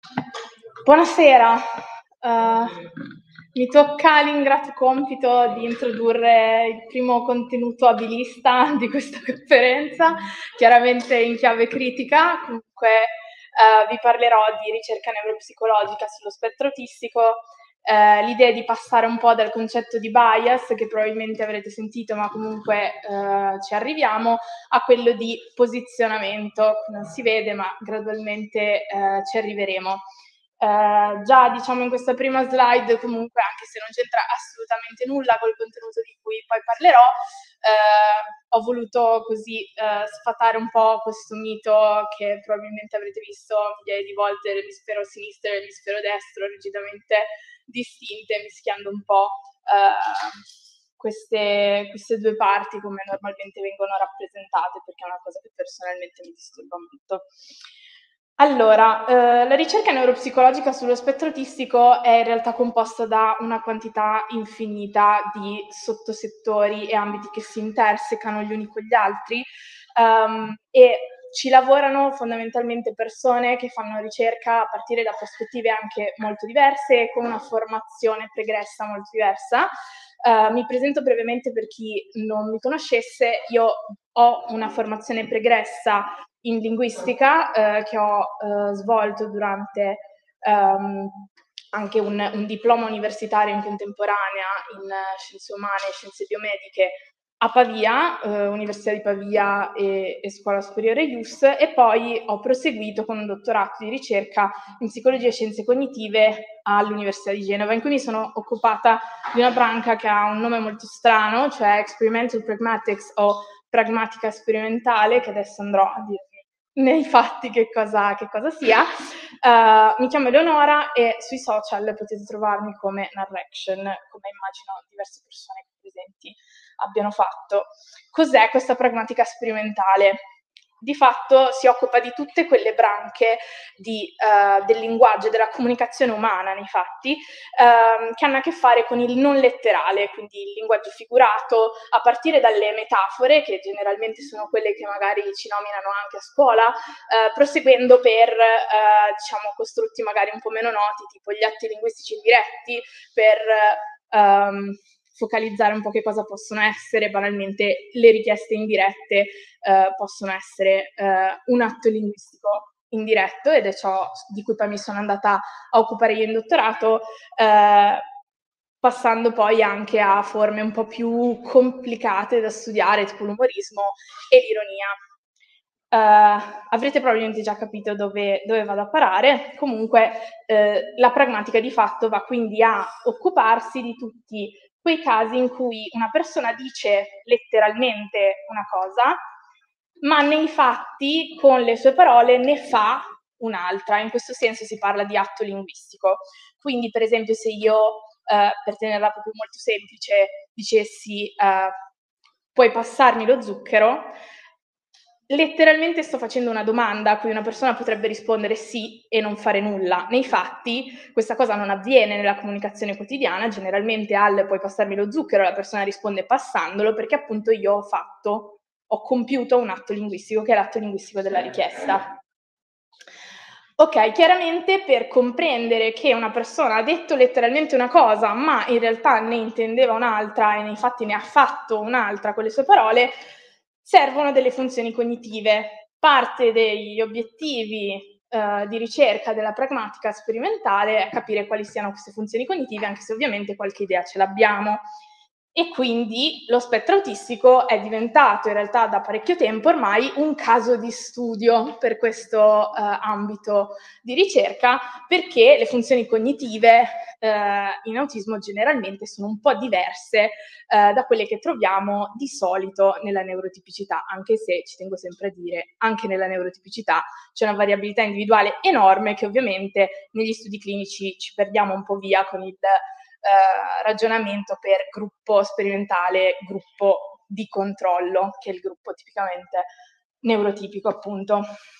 Buonasera, mi tocca l'ingrato compito di introdurre il primo contenuto abilista di questa conferenza, chiaramente in chiave critica. Comunque vi parlerò di ricerca neuropsicologica sullo spettro autistico. L'idea è di passare un po' dal concetto di bias, che probabilmente avrete sentito, ma comunque ci arriviamo, a quello di posizionamento. Non si vede, ma gradualmente ci arriveremo. Già diciamo in questa prima slide, comunque, anche se non c'entra assolutamente nulla col contenuto di cui poi parlerò, ho voluto così sfatare un po' questo mito che probabilmente avrete visto migliaia di volte, l'emisfero sinistro e l'emisfero destro rigidamente distinte, mischiando un po' queste due parti come normalmente vengono rappresentate, perché è una cosa che personalmente mi disturba molto. Allora, la ricerca neuropsicologica sullo spettro autistico è in realtà composta da una quantità infinita di sottosettori e ambiti che si intersecano gli uni con gli altri, e ci lavorano fondamentalmente persone che fanno ricerca a partire da prospettive anche molto diverse e con una formazione pregressa molto diversa. Mi presento brevemente per chi non mi conoscesse. Io ho una formazione pregressa in linguistica che ho svolto durante anche un diploma universitario in contemporanea in scienze umane e scienze biomediche a Pavia, Università di Pavia e Scuola Superiore IUS, e poi ho proseguito con un dottorato di ricerca in psicologia e scienze cognitive all'Università di Genova, in cui mi sono occupata di una branca che ha un nome molto strano, cioè Experimental Pragmatics o pragmatica sperimentale, che adesso andrò a dirvi nei fatti che cosa sia. Mi chiamo Eleonora e sui social potete trovarmi come Narration, come immagino diverse persone qui presenti abbiano fatto. Cos'è questa pragmatica sperimentale? Di fatto si occupa di tutte quelle branche del linguaggio e della comunicazione umana nei fatti che hanno a che fare con il non letterale, quindi il linguaggio figurato, a partire dalle metafore, che generalmente sono quelle che magari ci nominano anche a scuola, proseguendo per diciamo, costrutti magari un po' meno noti, tipo gli atti linguistici indiretti, per focalizzare un po' che cosa possono essere. Banalmente le richieste indirette possono essere un atto linguistico indiretto, ed è ciò di cui poi mi sono andata a occupare io in dottorato, passando poi anche a forme un po' più complicate da studiare, tipo l'umorismo e l'ironia. Avrete probabilmente già capito dove vado a parare. Comunque la pragmatica di fatto va quindi a occuparsi di tutti quei casi in cui una persona dice letteralmente una cosa, ma nei fatti con le sue parole ne fa un'altra. In questo senso si parla di atto linguistico. Quindi per esempio se io, per tenerla proprio molto semplice, dicessi puoi passarmi lo zucchero, letteralmente sto facendo una domanda a cui una persona potrebbe rispondere sì e non fare nulla. Nei fatti questa cosa non avviene nella comunicazione quotidiana, generalmente al puoi passarmi lo zucchero la persona risponde passandolo, perché appunto io ho compiuto un atto linguistico che è l'atto linguistico della richiesta. Ok, chiaramente per comprendere che una persona ha detto letteralmente una cosa, ma in realtà ne intendeva un'altra e nei fatti ne ha fatto un'altra con le sue parole, servono delle funzioni cognitive. Parte degli obiettivi di ricerca della pragmatica sperimentale è capire quali siano queste funzioni cognitive, anche se ovviamente qualche idea ce l'abbiamo. E quindi lo spettro autistico è diventato in realtà da parecchio tempo ormai un caso di studio per questo ambito di ricerca, perché le funzioni cognitive in autismo generalmente sono un po' diverse da quelle che troviamo di solito nella neurotipicità, anche se ci tengo sempre a dire, anche nella neurotipicità c'è una variabilità individuale enorme che ovviamente negli studi clinici ci perdiamo un po' via con il ragionamento per gruppo sperimentale, gruppo di controllo, che è il gruppo tipicamente neurotipico, appunto.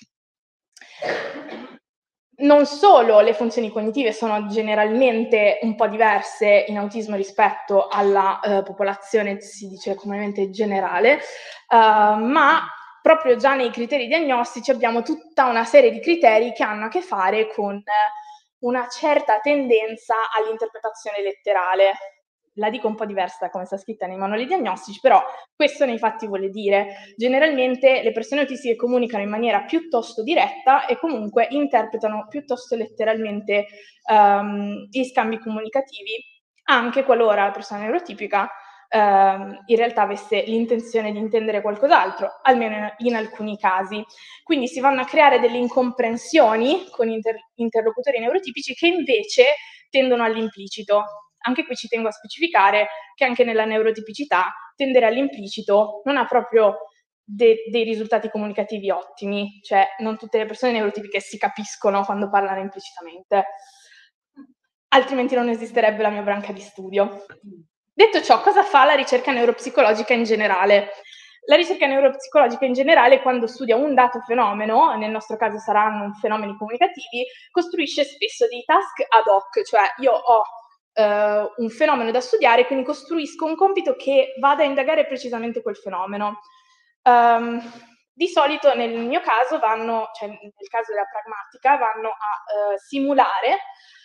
Non solo le funzioni cognitive sono generalmente un po' diverse in autismo rispetto alla popolazione, si dice comunemente generale, ma proprio già nei criteri diagnostici abbiamo tutta una serie di criteri che hanno a che fare con una certa tendenza all'interpretazione letterale. La dico un po' diversa da come sta scritta nei manuali diagnostici, però questo nei fatti vuole dire generalmente le persone autistiche comunicano in maniera piuttosto diretta e comunque interpretano piuttosto letteralmente gli scambi comunicativi, anche qualora la persona neurotipica in realtà avesse l'intenzione di intendere qualcos'altro, almeno in alcuni casi. Quindi si vanno a creare delle incomprensioni con interlocutori neurotipici che invece tendono all'implicito. Anche qui ci tengo a specificare che anche nella neurotipicità tendere all'implicito non ha proprio dei risultati comunicativi ottimi, cioè non tutte le persone neurotipiche si capiscono quando parlano implicitamente, altrimenti non esisterebbe la mia branca di studio. Detto ciò, cosa fa la ricerca neuropsicologica in generale? La ricerca neuropsicologica in generale, quando studia un dato fenomeno, nel nostro caso saranno fenomeni comunicativi, costruisce spesso dei task ad hoc, cioè io ho un fenomeno da studiare, quindi costruisco un compito che vada a indagare precisamente quel fenomeno. Di solito nel mio caso cioè nel caso della pragmatica, vanno a simulare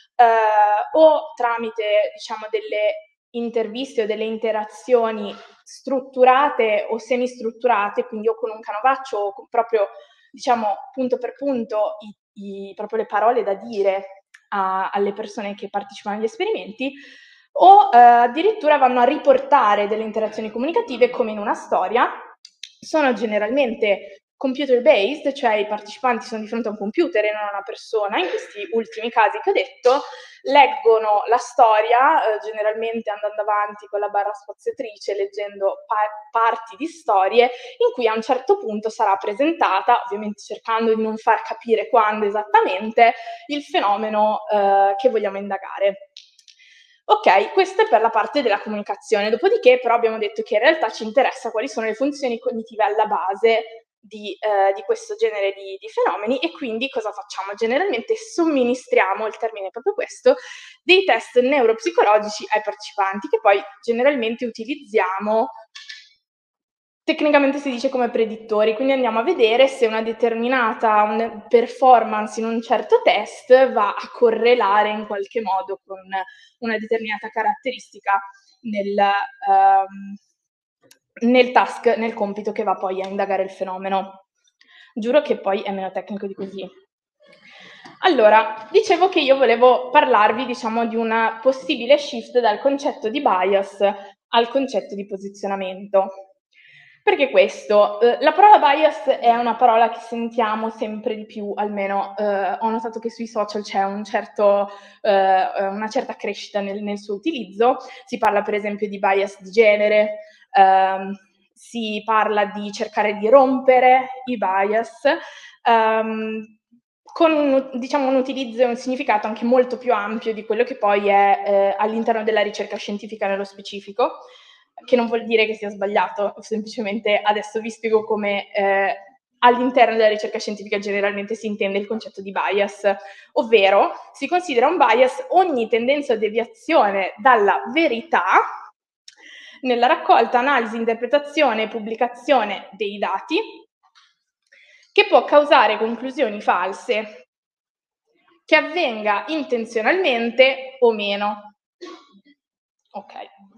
o tramite diciamo delle interviste o delle interazioni strutturate o semistrutturate, quindi o con un canovaccio o con proprio diciamo punto per punto proprio le parole da dire alle persone che partecipano agli esperimenti, o addirittura vanno a riportare delle interazioni comunicative come in una storia. Sono generalmente computer based, cioè i partecipanti sono di fronte a un computer e non a una persona, in questi ultimi casi che ho detto, leggono la storia, generalmente andando avanti con la barra spaziatrice, leggendo parti di storie, in cui a un certo punto sarà presentata, ovviamente cercando di non far capire quando esattamente, il fenomeno che vogliamo indagare. Ok, questo è per la parte della comunicazione, dopodiché però abbiamo detto che in realtà ci interessa quali sono le funzioni cognitive alla base di questo genere di fenomeni e quindi cosa facciamo? Generalmente somministriamo, il termine è proprio questo, dei test neuropsicologici ai partecipanti che poi generalmente utilizziamo, tecnicamente si dice come predittori, quindi andiamo a vedere se una determinata performance in un certo test va a correlare in qualche modo con una determinata caratteristica nel task, nel compito che va poi a indagare il fenomeno. Giuro che poi è meno tecnico di così. Allora, dicevo che io volevo parlarvi, diciamo, di una possibile shift dal concetto di bias al concetto di posizionamento. Perché questo? La parola bias è una parola che sentiamo sempre di più, almeno ho notato che sui social c'è una certa crescita nel suo utilizzo. Si parla per esempio di bias di genere, si parla di cercare di rompere i bias, con diciamo, un utilizzo e un significato anche molto più ampio di quello che poi è all'interno della ricerca scientifica nello specifico, che non vuol dire che sia sbagliato, semplicemente adesso vi spiego come all'interno della ricerca scientifica generalmente si intende il concetto di bias, ovvero si considera un bias ogni tendenza o deviazione dalla verità nella raccolta, analisi, interpretazione e pubblicazione dei dati che può causare conclusioni false, che avvenga intenzionalmente o meno. Ok.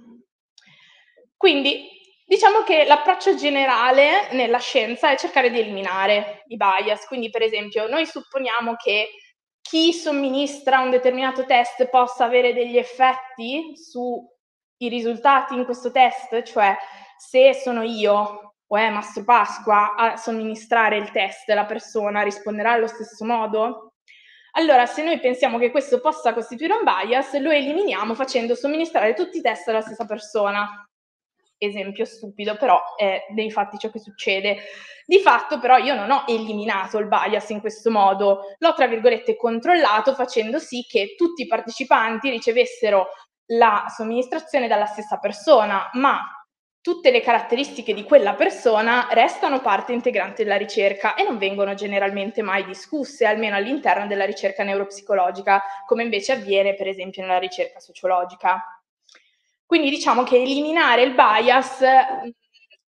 Quindi diciamo che l'approccio generale nella scienza è cercare di eliminare i bias. Quindi per esempio noi supponiamo che chi somministra un determinato test possa avere degli effetti sui risultati in questo test, cioè se sono io o è Mastro Pasqua a somministrare il test, la persona risponderà allo stesso modo? Allora, se noi pensiamo che questo possa costituire un bias, lo eliminiamo facendo somministrare tutti i test alla stessa persona. Esempio stupido, però è nei fatti ciò che succede. Di fatto però io non ho eliminato il bias in questo modo, l'ho tra virgolette controllato facendo sì che tutti i partecipanti ricevessero la somministrazione dalla stessa persona, ma tutte le caratteristiche di quella persona restano parte integrante della ricerca e non vengono generalmente mai discusse, almeno all'interno della ricerca neuropsicologica, come invece avviene per esempio nella ricerca sociologica. Quindi diciamo che eliminare il bias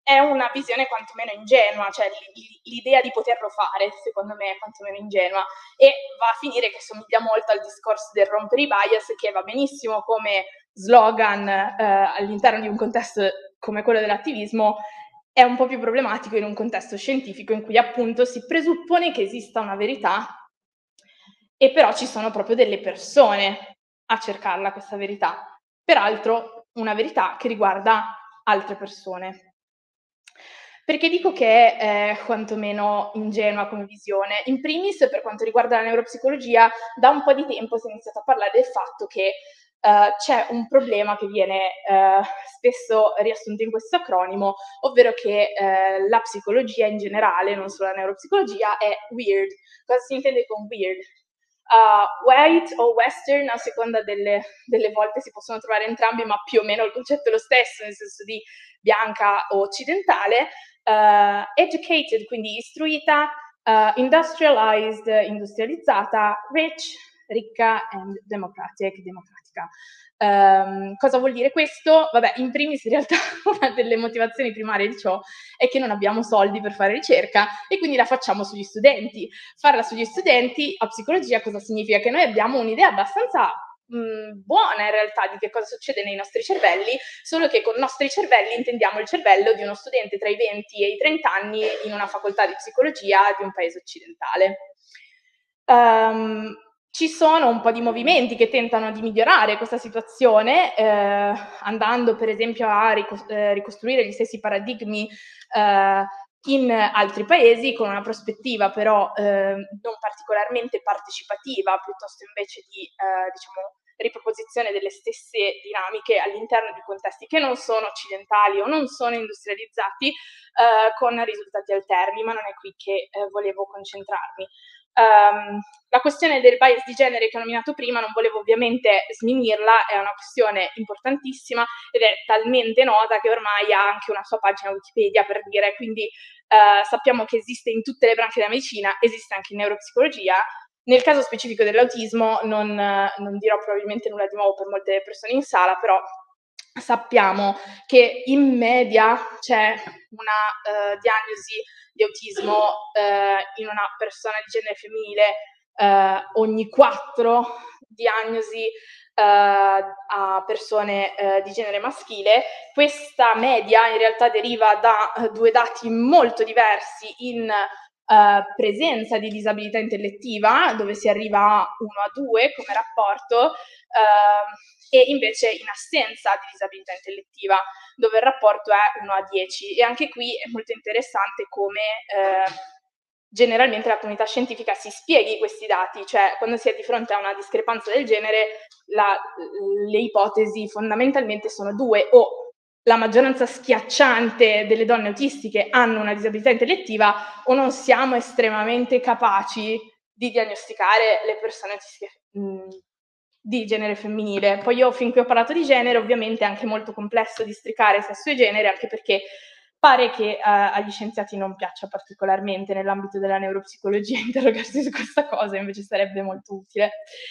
è una visione quantomeno ingenua, cioè l'idea di poterlo fare, secondo me, è quantomeno ingenua, e va a finire che somiglia molto al discorso del rompere i bias, che va benissimo come slogan all'interno di un contesto come quello dell'attivismo, è un po' più problematico in un contesto scientifico in cui appunto si presuppone che esista una verità e però ci sono proprio delle persone a cercarla questa verità. Peraltro una verità che riguarda altre persone. Perché dico che è quantomeno ingenua come visione? In primis, per quanto riguarda la neuropsicologia, da un po' di tempo si è iniziato a parlare del fatto che c'è un problema che viene spesso riassunto in questo acronimo, ovvero che la psicologia in generale, non solo la neuropsicologia, è weird. Cosa si intende con weird? White o western, a seconda delle volte si possono trovare entrambi, ma più o meno il concetto è lo stesso, nel senso di bianca o occidentale, educated, quindi istruita, industrialized, industrializzata, rich, ricca, and democratic, democratica. Cosa vuol dire questo? Vabbè, in primis in realtà una delle motivazioni primarie di ciò è che non abbiamo soldi per fare ricerca e quindi la facciamo sugli studenti. Farla sugli studenti a psicologia cosa significa? Che noi abbiamo un'idea abbastanza buona in realtà di che cosa succede nei nostri cervelli, solo che con i nostri cervelli intendiamo il cervello di uno studente tra i 20 e i 30 anni in una facoltà di psicologia di un paese occidentale. Ci sono un po' di movimenti che tentano di migliorare questa situazione, andando per esempio a ricostruire gli stessi paradigmi in altri paesi, con una prospettiva però non particolarmente partecipativa, piuttosto invece di diciamo, riproposizione delle stesse dinamiche all'interno di contesti che non sono occidentali o non sono industrializzati, con risultati alterni, ma non è qui che volevo concentrarmi. La questione del bias di genere che ho nominato prima non volevo ovviamente sminuirla, è una questione importantissima ed è talmente nota che ormai ha anche una sua pagina Wikipedia, per dire, quindi sappiamo che esiste in tutte le branche della medicina, esiste anche in neuropsicologia. Nel caso specifico dell'autismo non dirò probabilmente nulla di nuovo per molte persone in sala, però sappiamo che in media c'è una diagnosi di autismo in una persona di genere femminile ogni 4 diagnosi a persone di genere maschile. Questa media in realtà deriva da 2 dati molto diversi in presenza di disabilità intellettiva, dove si arriva a 1 a 2 come rapporto, e invece in assenza di disabilità intellettiva, dove il rapporto è 1 a 10. E anche qui è molto interessante come generalmente la comunità scientifica si spieghi questi dati, cioè quando si è di fronte a una discrepanza del genere, le ipotesi fondamentalmente sono 2: o la maggioranza schiacciante delle donne autistiche hanno una disabilità intellettiva, o non siamo estremamente capaci di diagnosticare le persone autistiche di genere femminile. Poi io, fin qui ho parlato di genere, ovviamente è anche molto complesso districare sesso e genere, anche perché pare che agli scienziati non piaccia particolarmente nell'ambito della neuropsicologia interrogarsi su questa cosa, invece sarebbe molto utile.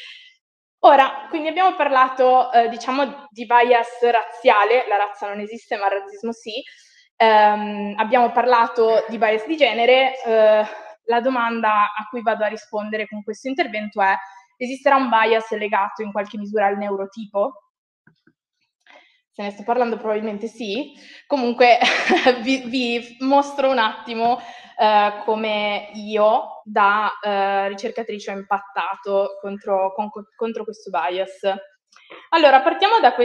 Ora, quindi abbiamo parlato, diciamo, di bias razziale, la razza non esiste, ma il razzismo sì. Abbiamo parlato di bias di genere. La domanda a cui vado a rispondere con questo intervento è: esisterà un bias legato in qualche misura al neurotipo? Se ne sto parlando probabilmente sì. Comunque vi mostro un attimo come io da ricercatrice ho impattato contro questo bias. Allora, partiamo da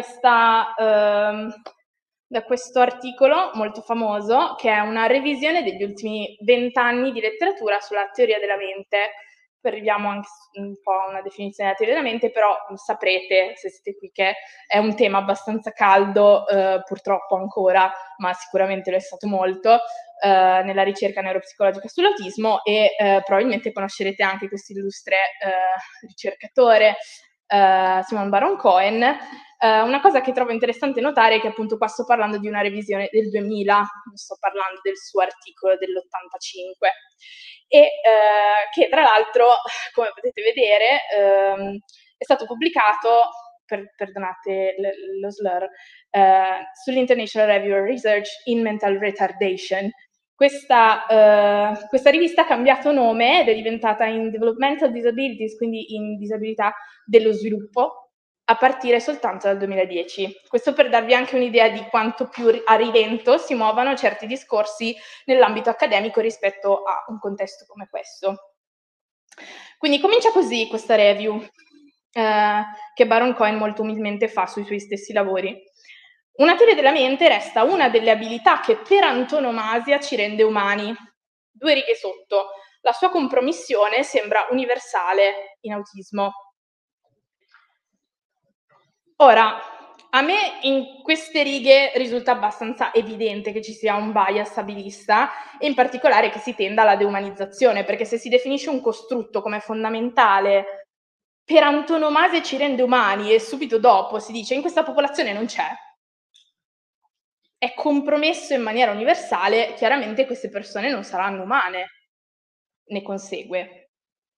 questo articolo molto famoso, che è una revisione degli ultimi 20 anni di letteratura sulla teoria della mente. Poi arriviamo anche un po' a una definizione della teoria della mente, però saprete, se siete qui, che è un tema abbastanza caldo, purtroppo ancora, ma sicuramente lo è stato molto, nella ricerca neuropsicologica sull'autismo, e probabilmente conoscerete anche questo illustre ricercatore, Simon Baron-Cohen. Una cosa che trovo interessante notare è che appunto qua sto parlando di una revisione del 2000, non sto parlando del suo articolo dell'85, e che tra l'altro, come potete vedere, è stato pubblicato perdonate lo slur, sull'International Review of Research in Mental Retardation. Questa rivista ha cambiato nome ed è diventata in Developmental Disabilities, quindi in disabilità dello sviluppo, a partire soltanto dal 2010. Questo per darvi anche un'idea di quanto più a ridento si muovano certi discorsi nell'ambito accademico rispetto a un contesto come questo. Quindi comincia così questa review, che Baron Cohen molto umilmente fa sui suoi stessi lavori. Una teoria della mente resta una delle abilità che per antonomasia ci rende umani. 2 righe sotto. La sua compromissione sembra universale in autismo. Ora, a me in queste righe risulta abbastanza evidente che ci sia un bias abilista e in particolare che si tenda alla deumanizzazione, perché se si definisce un costrutto come fondamentale, per antonomasia ci rende umani e subito dopo si dice in questa popolazione non c'è, è compromesso in maniera universale, chiaramente queste persone non saranno umane, ne consegue.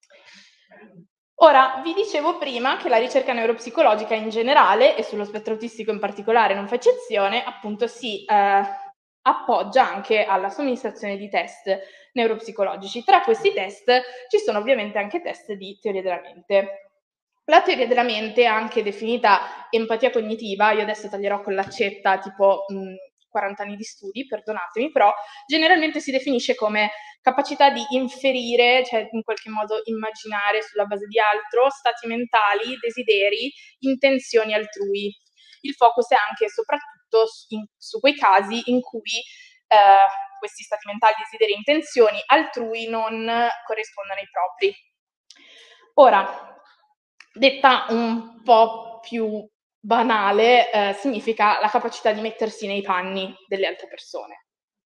Ora, vi dicevo prima che la ricerca neuropsicologica in generale, e sullo spettro autistico in particolare non fa eccezione, appunto si appoggia anche alla somministrazione di test neuropsicologici. Tra questi test ci sono ovviamente anche test di teoria della mente. La teoria della mente, anche definita empatia cognitiva, io adesso taglierò con l'accetta tipo 40 anni di studi, perdonatemi, però generalmente si definisce come capacità di inferire, cioè in qualche modo immaginare sulla base di altro, stati mentali, desideri, intenzioni altrui. Il focus è anche e soprattutto su quei casi in cui questi stati mentali, desideri e intenzioni altrui non corrispondono ai propri. Ora, detta un po' più banale, significa la capacità di mettersi nei panni delle altre persone.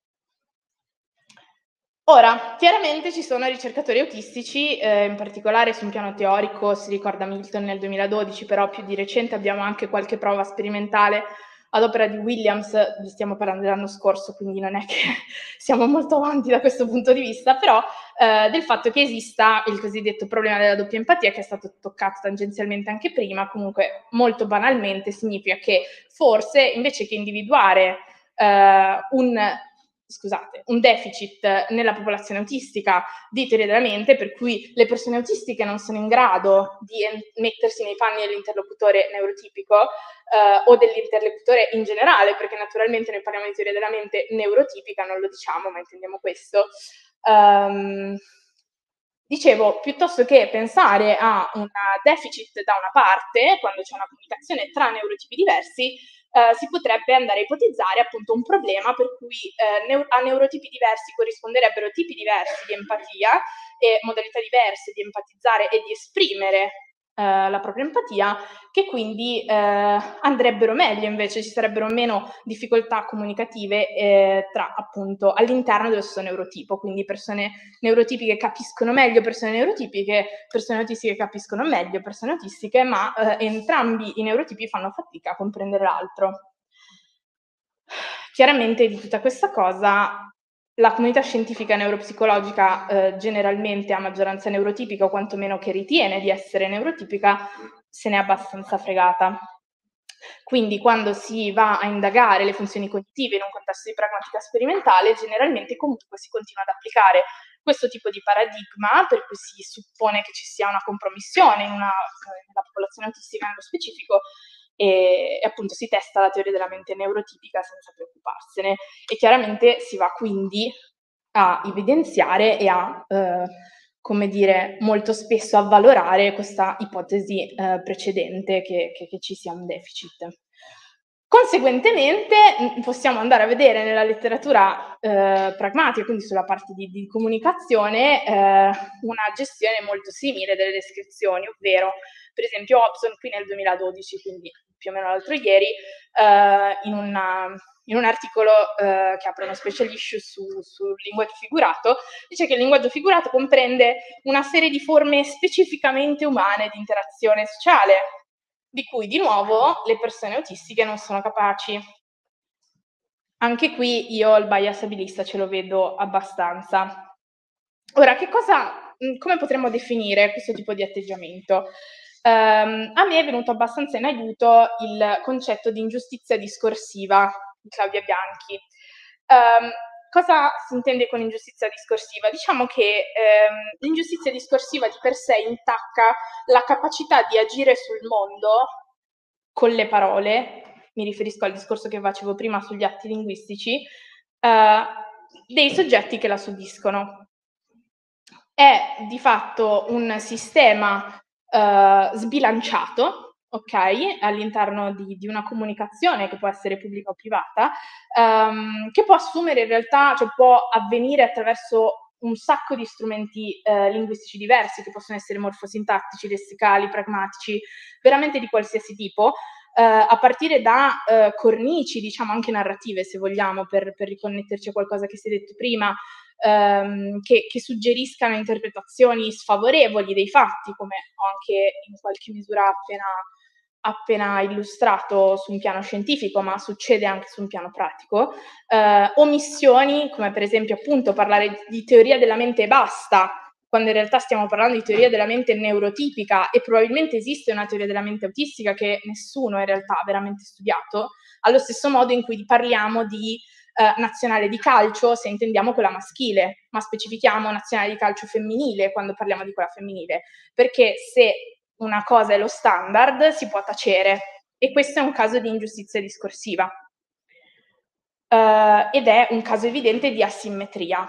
Ora, chiaramente ci sono ricercatori autistici, in particolare su un piano teorico, si ricorda Milton nel 2012, però più di recente abbiamo anche qualche prova sperimentale ad opera di Williams, vi stiamo parlando dell'anno scorso, quindi non è che siamo molto avanti da questo punto di vista, però del fatto che esista il cosiddetto problema della doppia empatia, che è stato toccato tangenzialmente anche prima, comunque molto banalmente significa che forse invece che individuare un deficit nella popolazione autistica di teoria della mente, per cui le persone autistiche non sono in grado di mettersi nei panni dell'interlocutore neurotipico o dell'interlocutore in generale, perché naturalmente noi parliamo di teoria della mente neurotipica, non lo diciamo, ma intendiamo questo. Dicevo, piuttosto che pensare a un deficit da una parte, quando c'è una comunicazione tra neurotipi diversi, si potrebbe andare a ipotizzare appunto un problema per cui a neurotipi diversi corrisponderebbero tipi diversi di empatia e modalità diverse di empatizzare e di esprimere la propria empatia, che quindi andrebbero meglio invece, ci sarebbero meno difficoltà comunicative tra appunto all'interno dello stesso neurotipo, quindi persone neurotipiche capiscono meglio persone neurotipiche, persone autistiche capiscono meglio persone autistiche, ma entrambi i neurotipi fanno fatica a comprendere l'altro. Chiaramente di tutta questa cosa la comunità scientifica neuropsicologica generalmente a maggioranza neurotipica o quantomeno che ritiene di essere neurotipica se n'è abbastanza fregata. Quindi quando si va a indagare le funzioni cognitive in un contesto di pragmatica sperimentale, generalmente comunque si continua ad applicare questo tipo di paradigma per cui si suppone che ci sia una compromissione nella popolazione autistica nello specifico e appunto si testa la teoria della mente neurotipica senza preoccuparsene e chiaramente si va quindi a evidenziare e a come dire, molto spesso avvalorare questa ipotesi precedente che ci sia un deficit. Conseguentemente possiamo andare a vedere nella letteratura pragmatica, quindi sulla parte di comunicazione, una gestione molto simile delle descrizioni, ovvero per esempio Hobson qui nel 2012, quindi più o meno l'altro ieri, in un articolo che apre uno special issue sul linguaggio figurato, dice che il linguaggio figurato comprende una serie di forme specificamente umane di interazione sociale, di cui di nuovo le persone autistiche non sono capaci. Anche qui io il bias abilista ce lo vedo abbastanza. Ora, come potremmo definire questo tipo di atteggiamento? A me è venuto abbastanza in aiuto il concetto di ingiustizia discorsiva di Claudia Bianchi. Cosa si intende con ingiustizia discorsiva? Diciamo che l'ingiustizia discorsiva di per sé intacca la capacità di agire sul mondo con le parole, mi riferisco al discorso che facevo prima sugli atti linguistici, dei soggetti che la subiscono. È di fatto un sistema sbilanciato, ok, all'interno di una comunicazione che può essere pubblica o privata, che può assumere in realtà, cioè può avvenire attraverso un sacco di strumenti linguistici diversi, che possono essere morfosintattici, lessicali, pragmatici, veramente di qualsiasi tipo, a partire da cornici, diciamo anche narrative, se vogliamo, per riconnetterci a qualcosa che si è detto prima, che suggeriscano interpretazioni sfavorevoli dei fatti, come ho anche in qualche misura appena illustrato su un piano scientifico, ma succede anche su un piano pratico, omissioni, come per esempio appunto parlare di teoria della mente e basta, quando in realtà stiamo parlando di teoria della mente neurotipica e probabilmente esiste una teoria della mente autistica che nessuno in realtà ha veramente studiato, allo stesso modo in cui parliamo di nazionale di calcio se intendiamo quella maschile, ma specifichiamo nazionale di calcio femminile quando parliamo di quella femminile, perché se una cosa è lo standard si può tacere e questo è un caso di ingiustizia discorsiva ed è un caso evidente di asimmetria.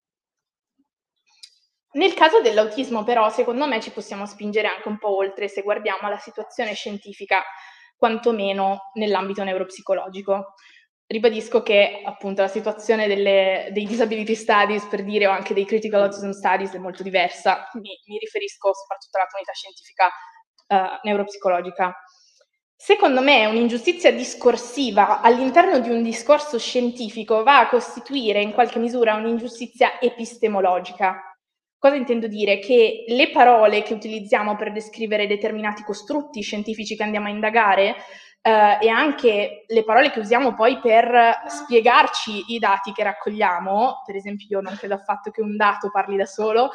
Nel caso dell'autismo però, secondo me, ci possiamo spingere anche un po' oltre se guardiamo la situazione scientifica, quantomeno nell'ambito neuropsicologico. Ribadisco che appunto la situazione dei disability studies, per dire, o anche dei critical autism studies è molto diversa. Mi riferisco soprattutto alla comunità scientifica neuropsicologica. Secondo me un'ingiustizia discorsiva all'interno di un discorso scientifico va a costituire in qualche misura un'ingiustizia epistemologica. Cosa intendo dire? Che le parole che utilizziamo per descrivere determinati costrutti scientifici che andiamo a indagare e anche le parole che usiamo poi per spiegarci i dati che raccogliamo, per esempio io non credo affatto che un dato parli da solo,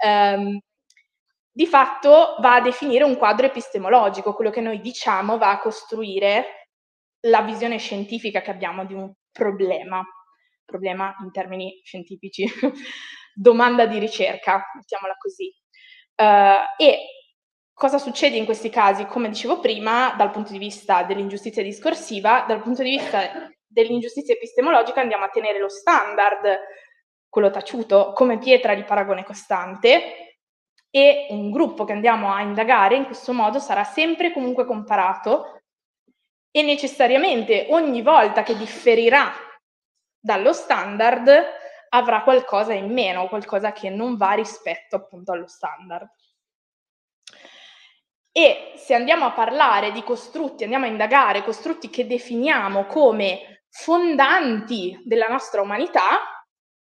di fatto va a definire un quadro epistemologico, quello che noi diciamo va a costruire la visione scientifica che abbiamo di un problema in termini scientifici, domanda di ricerca, mettiamola così. E cosa succede in questi casi? Come dicevo prima, dal punto di vista dell'ingiustizia discorsiva, dal punto di vista dell'ingiustizia epistemologica andiamo a tenere lo standard, quello taciuto, come pietra di paragone costante e un gruppo che andiamo a indagare in questo modo sarà sempre comunque comparato e necessariamente ogni volta che differirà dallo standard avrà qualcosa in meno, qualcosa che non va rispetto appunto allo standard. E se andiamo a parlare di costrutti, andiamo a indagare costrutti che definiamo come fondanti della nostra umanità,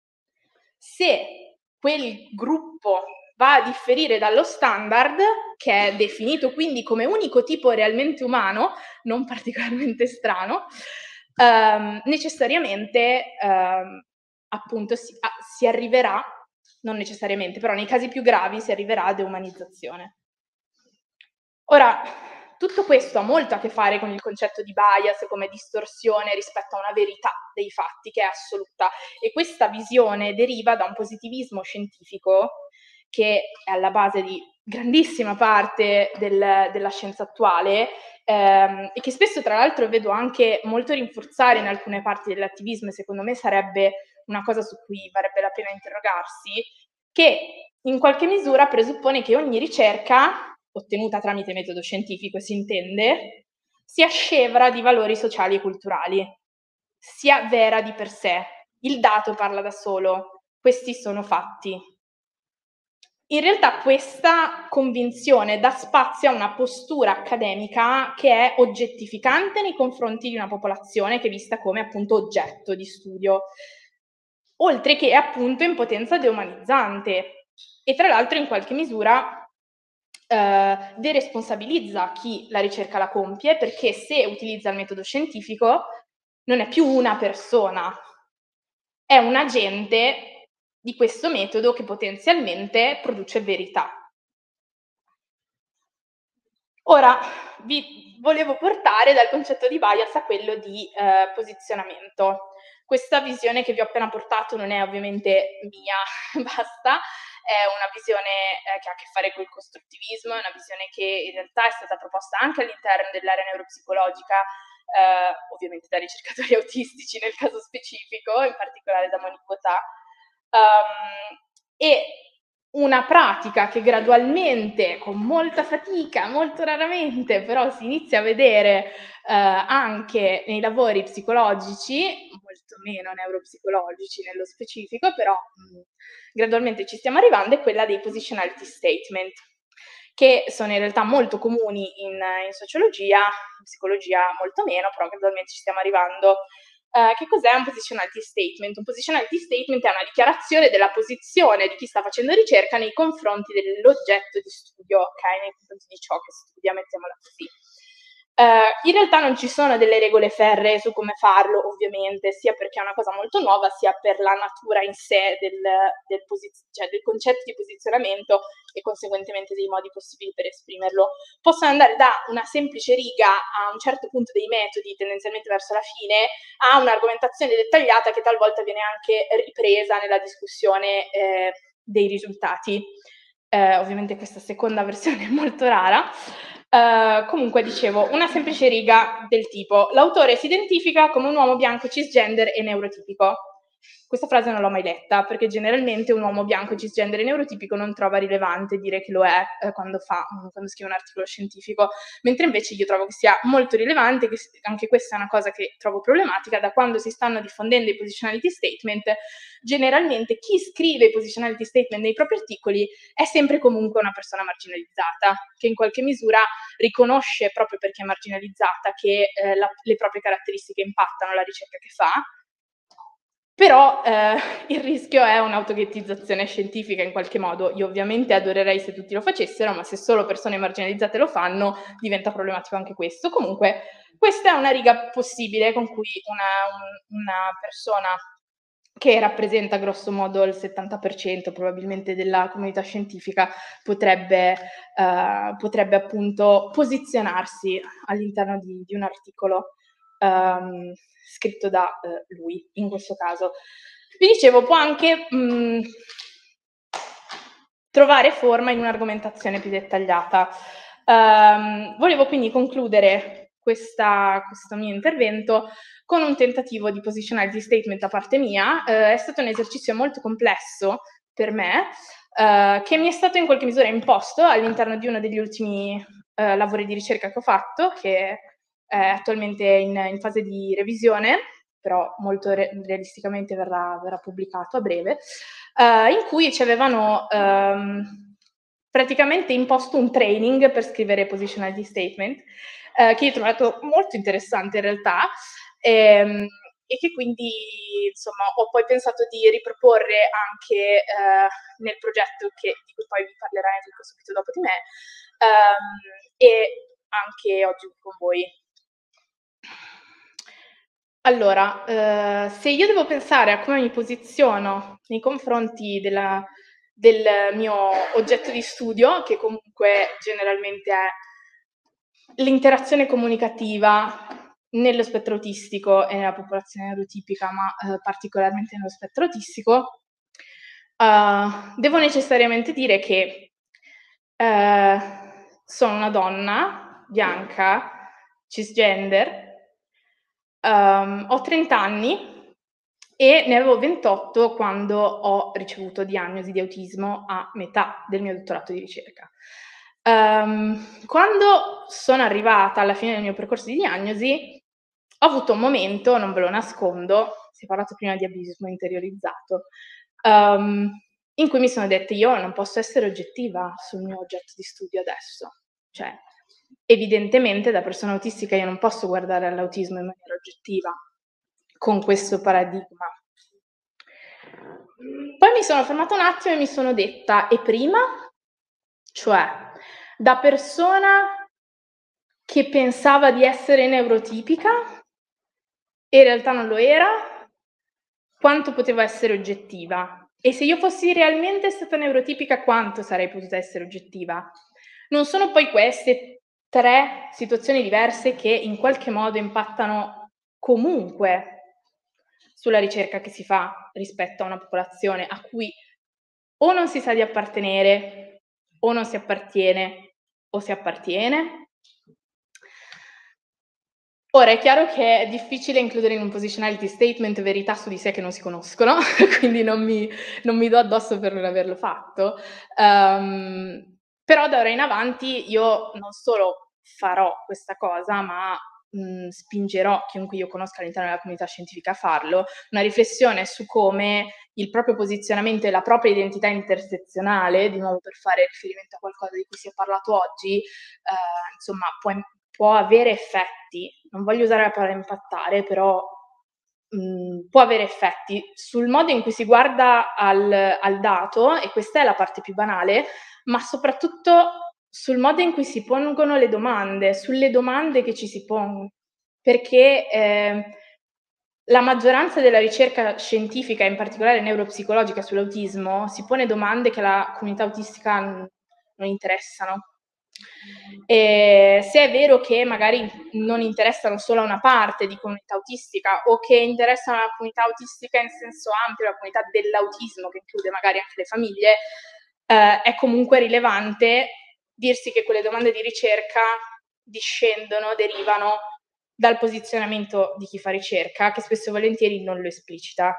se quel gruppo va a differire dallo standard, che è definito quindi come unico tipo realmente umano, non particolarmente strano, necessariamente appunto si arriverà, non necessariamente, però nei casi più gravi si arriverà a deumanizzazione. Ora, tutto questo ha molto a che fare con il concetto di bias come distorsione rispetto a una verità dei fatti che è assoluta e questa visione deriva da un positivismo scientifico che è alla base di grandissima parte della scienza attuale e che spesso tra l'altro vedo anche molto rinforzare in alcune parti dell'attivismo e secondo me sarebbe una cosa su cui varrebbe la pena interrogarsi, che in qualche misura presuppone che ogni ricerca ottenuta tramite metodo scientifico, si intende, sia scevra di valori sociali e culturali, sia vera di per sé. Il dato parla da solo, questi sono fatti. In realtà questa convinzione dà spazio a una postura accademica che è oggettificante nei confronti di una popolazione che è vista come appunto oggetto di studio, oltre che appunto in potenza deumanizzante e tra l'altro in qualche misura deresponsabilizza chi la ricerca la compie, perché se utilizza il metodo scientifico non è più una persona, è un agente di questo metodo che potenzialmente produce verità. Ora, vi volevo portare dal concetto di bias a quello di posizionamento. Questa visione che vi ho appena portato non è ovviamente mia, basta, è una visione che ha a che fare col costruttivismo, è una visione che in realtà è stata proposta anche all'interno dell'area neuropsicologica, ovviamente da ricercatori autistici nel caso specifico, in particolare da Monique Botta. E una pratica che gradualmente, con molta fatica, molto raramente, però si inizia a vedere anche nei lavori psicologici, molto meno neuropsicologici nello specifico, però gradualmente ci stiamo arrivando, è quella dei positionality statement, che sono in realtà molto comuni in sociologia, in psicologia molto meno, però gradualmente ci stiamo arrivando. Che cos'è un positionality statement? Un positionality statement è una dichiarazione della posizione di chi sta facendo ricerca nei confronti dell'oggetto di studio, ok? Nei confronti di ciò che studia, mettiamola così. In realtà non ci sono delle regole ferree su come farlo, ovviamente, sia perché è una cosa molto nuova, sia per la natura in sé del concetto di posizionamento e conseguentemente dei modi possibili per esprimerlo. Possono andare da una semplice riga a un certo punto dei metodi, tendenzialmente verso la fine, a un'argomentazione dettagliata che talvolta viene anche ripresa nella discussione dei risultati. Ovviamente questa seconda versione è molto rara. Comunque dicevo, una semplice riga del tipo: l'autore si identifica come un uomo bianco cisgender e neurotipico. Questa frase non l'ho mai letta, perché generalmente un uomo bianco cisgender e neurotipico non trova rilevante dire che lo è quando scrive un articolo scientifico, mentre invece io trovo che sia molto rilevante, che anche questa è una cosa che trovo problematica. Da quando si stanno diffondendo i positionality statement, generalmente chi scrive i positionality statement nei propri articoli è sempre comunque una persona marginalizzata, che in qualche misura riconosce, proprio perché è marginalizzata, che le proprie caratteristiche impattano la ricerca che fa. Però il rischio è un'autoghettizzazione scientifica in qualche modo. Io ovviamente adorerei se tutti lo facessero, ma se solo persone marginalizzate lo fanno diventa problematico anche questo. Comunque questa è una riga possibile con cui una persona che rappresenta grosso modo il 70% probabilmente della comunità scientifica potrebbe appunto posizionarsi all'interno di un articolo scritto da lui, in questo caso. Vi dicevo, può anche trovare forma in un'argomentazione più dettagliata. Volevo quindi concludere questo mio intervento con un tentativo di positionality statement da parte mia. È stato un esercizio molto complesso per me, che mi è stato in qualche misura imposto all'interno di uno degli ultimi lavori di ricerca che ho fatto, che è attualmente in fase di revisione, però molto realisticamente verrà pubblicato a breve, in cui ci avevano praticamente imposto un training per scrivere positionality statement, che io ho trovato molto interessante in realtà, e che quindi insomma ho poi pensato di riproporre anche nel progetto di cui poi vi parlerà Enrico subito dopo di me, e anche oggi con voi. Allora, se io devo pensare a come mi posiziono nei confronti del mio oggetto di studio, che comunque generalmente è l'interazione comunicativa nello spettro autistico e nella popolazione neurotipica, ma particolarmente nello spettro autistico, devo necessariamente dire che sono una donna bianca, cisgender, ho 30 anni e ne avevo 28 quando ho ricevuto diagnosi di autismo a metà del mio dottorato di ricerca. Quando sono arrivata alla fine del mio percorso di diagnosi, ho avuto un momento, non ve lo nascondo, si è parlato prima di abismo interiorizzato, in cui mi sono detta: io non posso essere oggettiva sul mio oggetto di studio adesso. Cioè, evidentemente da persona autistica io non posso guardare all'autismo in maniera oggettiva, con questo paradigma. Poi mi sono fermata un attimo e mi sono detta: e prima? Cioè, da persona che pensava di essere neurotipica e in realtà non lo era, quanto potevo essere oggettiva? E se io fossi realmente stata neurotipica, quanto sarei potuta essere oggettiva? Non sono poi queste 3 situazioni diverse che in qualche modo impattano comunque sulla ricerca che si fa rispetto a una popolazione a cui o non si sa di appartenere, o non si appartiene, o si appartiene. Ora è chiaro che è difficile includere in un positionality statement verità su di sé che non si conoscono, quindi non mi do addosso per non averlo fatto. Però da ora in avanti io non solo farò questa cosa, ma spingerò chiunque io conosca all'interno della comunità scientifica a farlo, una riflessione su come il proprio posizionamento e la propria identità intersezionale, di nuovo per fare riferimento a qualcosa di cui si è parlato oggi, insomma può avere effetti, non voglio usare la parola impattare, però può avere effetti sul modo in cui si guarda al dato, e questa è la parte più banale, ma soprattutto sul modo in cui si pongono le domande, sulle domande che ci si pongono. Perché la maggioranza della ricerca scientifica, in particolare neuropsicologica sull'autismo, si pone domande che alla comunità autistica non interessano. E se è vero che magari non interessano solo a una parte di comunità autistica o che interessano la comunità autistica in senso ampio, la comunità dell'autismo che include magari anche le famiglie, è comunque rilevante dirsi che quelle domande di ricerca discendono, derivano dal posizionamento di chi fa ricerca, che spesso e volentieri non lo esplicita.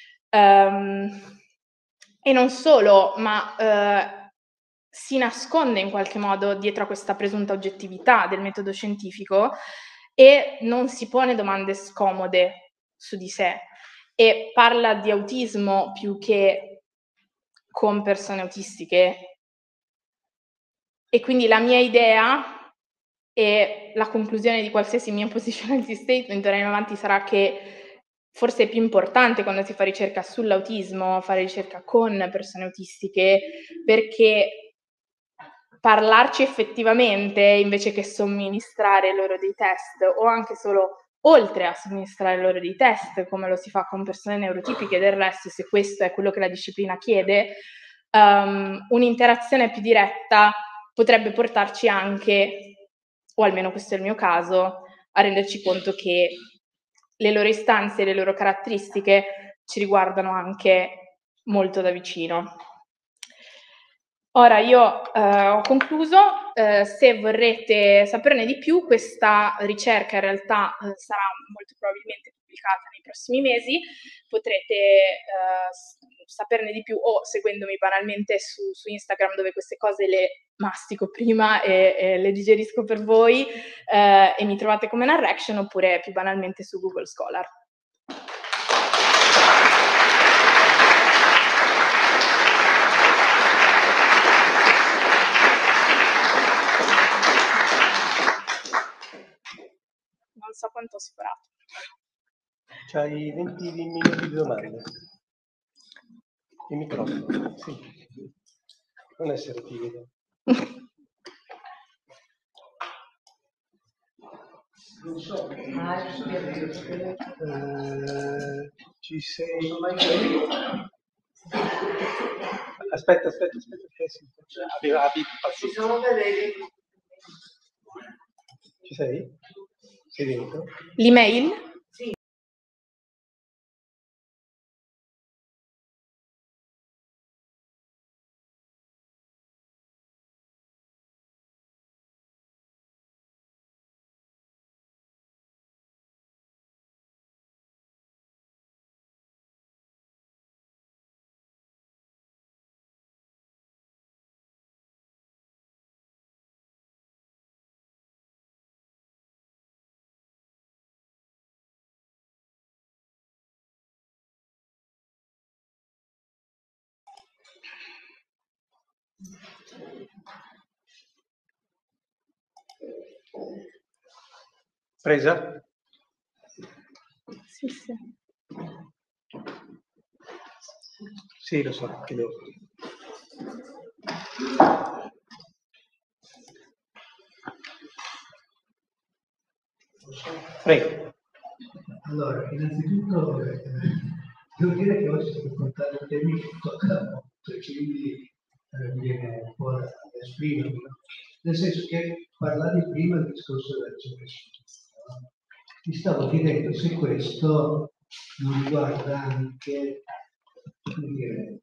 E non solo, ma si nasconde in qualche modo dietro a questa presunta oggettività del metodo scientifico e non si pone domande scomode su di sé e parla di autismo più che con persone autistiche. E quindi la mia idea e la conclusione di qualsiasi mio positionality statement d'ora in avanti sarà che forse è più importante quando si fa ricerca sull'autismo, fare ricerca con persone autistiche, perché parlarci effettivamente invece che somministrare loro dei test, o anche solo oltre a somministrare loro dei test, come lo si fa con persone neurotipiche del resto, se questo è quello che la disciplina chiede, un'interazione più diretta potrebbe portarci anche, o almeno questo è il mio caso, a renderci conto che le loro istanze e le loro caratteristiche ci riguardano anche molto da vicino. Ora io ho concluso, se vorrete saperne di più, questa ricerca in realtà sarà molto probabilmente pubblicata nei prossimi mesi, potrete saperne di più o seguendomi banalmente su Instagram, dove queste cose le mastico prima e le digerisco per voi, e mi trovate come Narraction, oppure più banalmente su Google Scholar. Non so quanto ho superato. C'hai 20 minuti di domande. Il microfono, sì. Non essere timido. Non so. Ci sei. Aspetta. Aveva ci sono delle. Ci sei? Sei dentro? L'email? Sì. Presa? Sì, sì. Sì, lo so, che devo. Prego. Allora, innanzitutto devo dire che oggi sto affrontando temi che toccano molto e quindi mi viene un po' da esprimermi. Nel senso che parlavi prima del discorso della ricerca scientifica, no? Mi stavo chiedendo se questo non riguarda anche, come dire,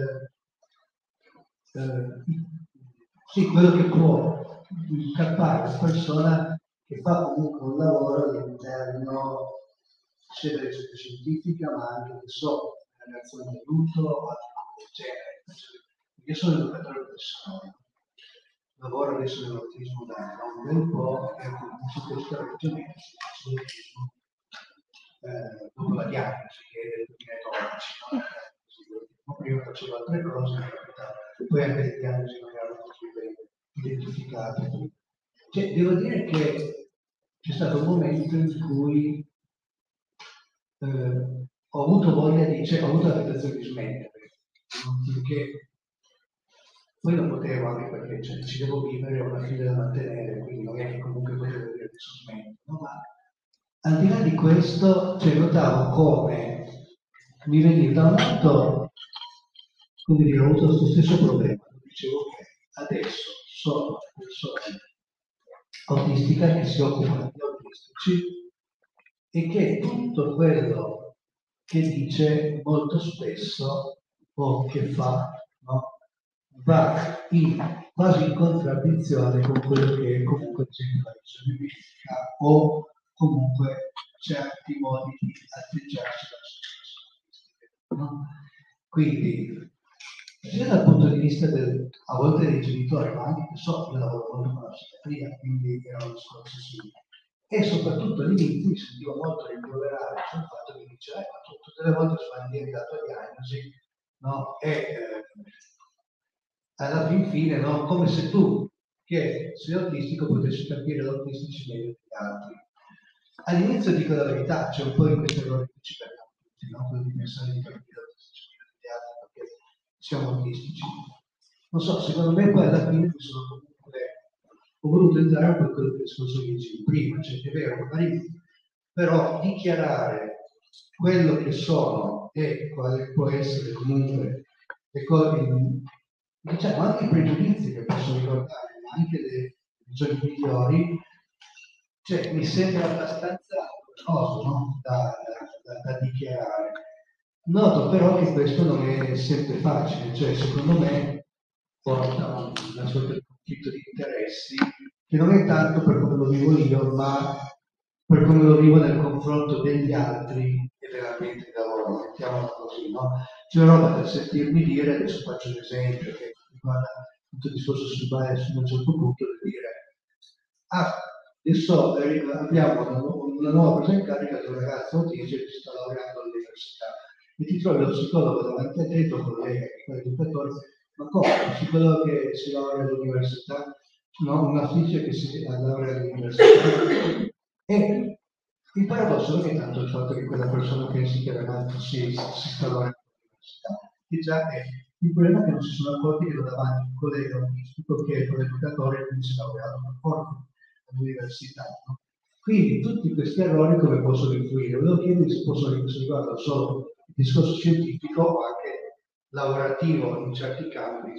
sì, quello che può incappare la persona che fa comunque un lavoro all'interno sia della ricerca scientifica, ma anche che so, nella reazione di lutto o altro del genere. Io sono educatore personale, lavoro adesso nell'autismo da un bel po' e su questo ragionamento sull'autismo dopo la diagnosi che è del 2012, no? Prima facevo altre cose, poi anche le diagnosi non erano così ben identificate. Cioè, devo dire che c'è stato un momento in cui ho avuto voglia di, cioè ho avuto la tentazione di smettere, perché poi non potevo, anche perché cioè, ci devo vivere, ho una figlia da mantenere, quindi non è che comunque potevo dire che smetto, no? Ma al di là di questo, cioè, notavo come mi veniva da un lato, come dire, ho avuto lo stesso problema, dicevo che adesso sono una persona autistica che si occupa di autistici e che tutto quello che dice molto spesso o che fa, no, va quasi in contraddizione con quello che è comunque la visione mistica o comunque certi modi di atteggiarsi verso la società, no? Quindi, sia dal punto di vista a volte dei genitori, ma anche io lavoro molto con la psichiatria, quindi era un discorso simile. E soprattutto all'inizio mi sentivo molto rimproverare sul fatto che dice, ma tu tutte le volte sbagli la tua diagnosi, no? E alla fine, no? Come se tu, che sei autistico, potessi capire l'autistici meglio degli altri. All'inizio dico la verità, c'è un po' di questo errore che ci perdiamo tutti, no? Quello di pensare di capire l'autistici meglio degli altri perché siamo autistici. Non so, secondo me poi alla fine mi sono comunque, ho voluto entrare un po' in quello che discorso che dicevo prima, cioè è vero, magari però dichiarare quello che sono e quale può essere comunque le cose, diciamo anche i pregiudizi che posso ricordare, ma anche le visioni migliori, cioè mi sembra abbastanza costoso, no? da dichiarare. Noto però che questo non è sempre facile, cioè secondo me porta una sorta di conflitto di interessi che non è tanto per come lo vivo io, ma per come lo vivo nel confronto degli altri e veramente da loro, mettiamola così, no? C'è una roba da sentirmi dire, adesso faccio un esempio che riguarda tutto il discorso sul bias a un certo punto, di dire adesso abbiamo una nuova presa in carica di un ragazzo autistico che si sta laureando all'università e ti trovi lo psicologo davanti a te, tuo collega, che è educatore, ma come? Lo psicologo che si laurea all'università, no? Un autistico che si laurea all'università. E il paradosso non è tanto il fatto che quella persona pensi che il ragazzo si sta laureando all'università, che già è il problema è che non si sono accorti che lo davanti un collega autistico che è un educatore e quindi si è laureato all'università. No? Quindi tutti questi errori come possono influire? Volevo chiedere se possono riguardare solo il discorso scientifico o anche lavorativo in certi campi.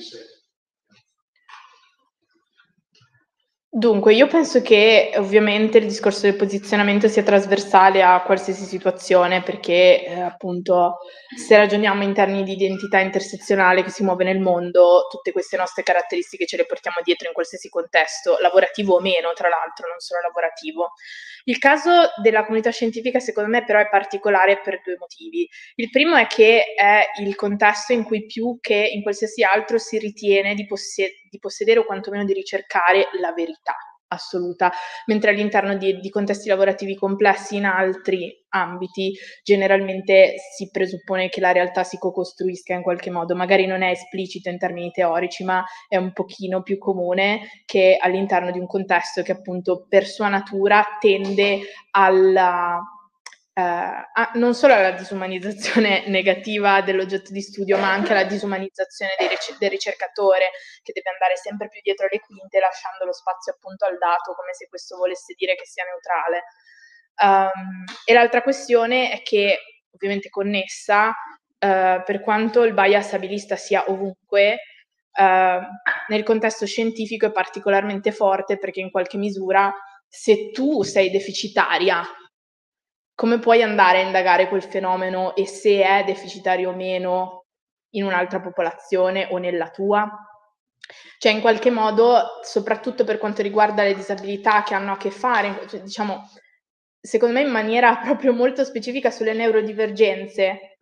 Dunque, io penso che ovviamente il discorso del posizionamento sia trasversale a qualsiasi situazione, perché appunto se ragioniamo in termini di identità intersezionale che si muove nel mondo, tutte queste nostre caratteristiche ce le portiamo dietro in qualsiasi contesto, lavorativo o meno, tra l'altro, non solo lavorativo. Il caso della comunità scientifica secondo me però è particolare per due motivi. Il primo è che è il contesto in cui più che in qualsiasi altro si ritiene di possedere o quantomeno di ricercare la verità assoluta, mentre all'interno di contesti lavorativi complessi in altri ambiti generalmente si presuppone che la realtà si co-costruisca in qualche modo, magari non è esplicito in termini teorici, ma è un pochino più comune che all'interno di un contesto che appunto per sua natura tende alla non solo alla disumanizzazione negativa dell'oggetto di studio, ma anche alla disumanizzazione del ricercatore, che deve andare sempre più dietro le quinte, lasciando lo spazio appunto al dato, come se questo volesse dire che sia neutrale. E l'altra questione è che, ovviamente connessa, per quanto il bias abilista sia ovunque, nel contesto scientifico è particolarmente forte perché in qualche misura se tu sei deficitaria, come puoi andare a indagare quel fenomeno e se è deficitario o meno in un'altra popolazione o nella tua? Cioè in qualche modo, soprattutto per quanto riguarda le disabilità che hanno a che fare, cioè, diciamo, secondo me in maniera proprio molto specifica sulle neurodivergenze,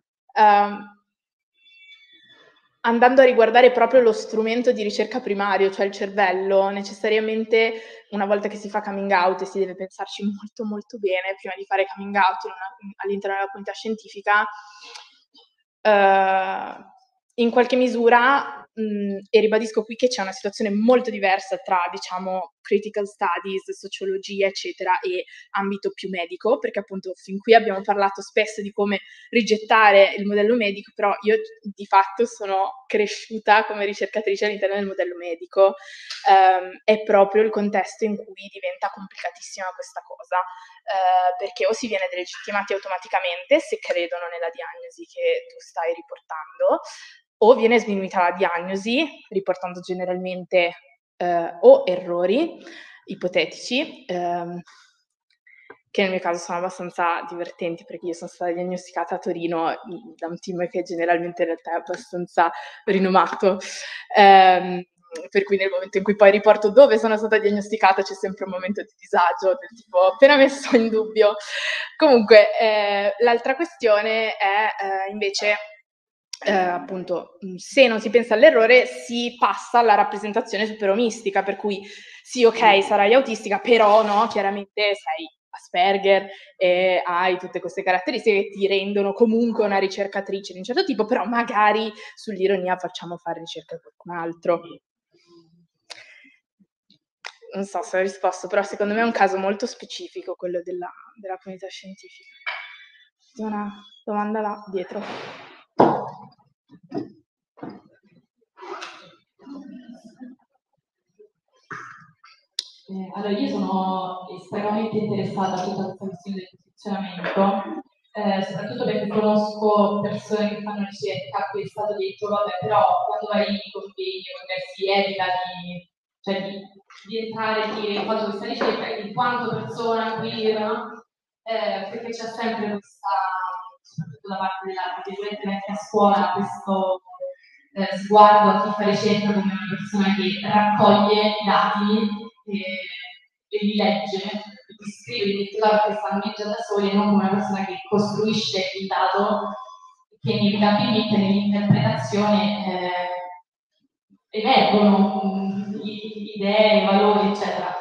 andando a riguardare proprio lo strumento di ricerca primario, cioè il cervello, necessariamente una volta che si fa coming out, e si deve pensarci molto molto bene prima di fare coming out all'interno della comunità scientifica, in qualche misura, e ribadisco qui che c'è una situazione molto diversa tra, diciamo, critical studies, sociologia, eccetera, e ambito più medico, perché appunto fin qui abbiamo parlato spesso di come rigettare il modello medico, però io di fatto sono cresciuta come ricercatrice all'interno del modello medico, è proprio il contesto in cui diventa complicatissima questa cosa, perché o si viene delegittimati automaticamente se credono nella diagnosi che tu stai riportando, o viene sminuita la diagnosi, riportando generalmente o errori ipotetici, che nel mio caso sono abbastanza divertenti perché io sono stata diagnosticata a Torino da un team che generalmente in realtà è abbastanza rinomato, per cui nel momento in cui poi riporto dove sono stata diagnosticata c'è sempre un momento di disagio, del tipo appena messo in dubbio. Comunque, l'altra questione è invece appunto, se non si pensa all'errore, si passa alla rappresentazione superomistica, per cui sì, ok, sarai autistica, però no, chiaramente sei Asperger e hai tutte queste caratteristiche che ti rendono comunque una ricercatrice di un certo tipo, però magari sull'ironia facciamo fare ricerca a qualcun altro. Non so se ho risposto, però secondo me è un caso molto specifico quello della comunità scientifica. Una domanda là dietro. Allora, io sono estremamente interessata a tutta questa questione del posizionamento, soprattutto perché conosco persone che fanno ricerca a cui è stato detto, vabbè, però quando vai in convegni, congressi, evita di entrare e dire faccio questa ricerca in quanto persona queer, perché c'è sempre questa, soprattutto da parte della vecchia scuola, questo sguardo a chi fa ricerca come una persona che raccoglie i dati e li legge, li scrive, li mette là perché stanno leggendo da soli, e non come una persona che costruisce il dato, che inevitabilmente nell'interpretazione emergono idee, valori, eccetera.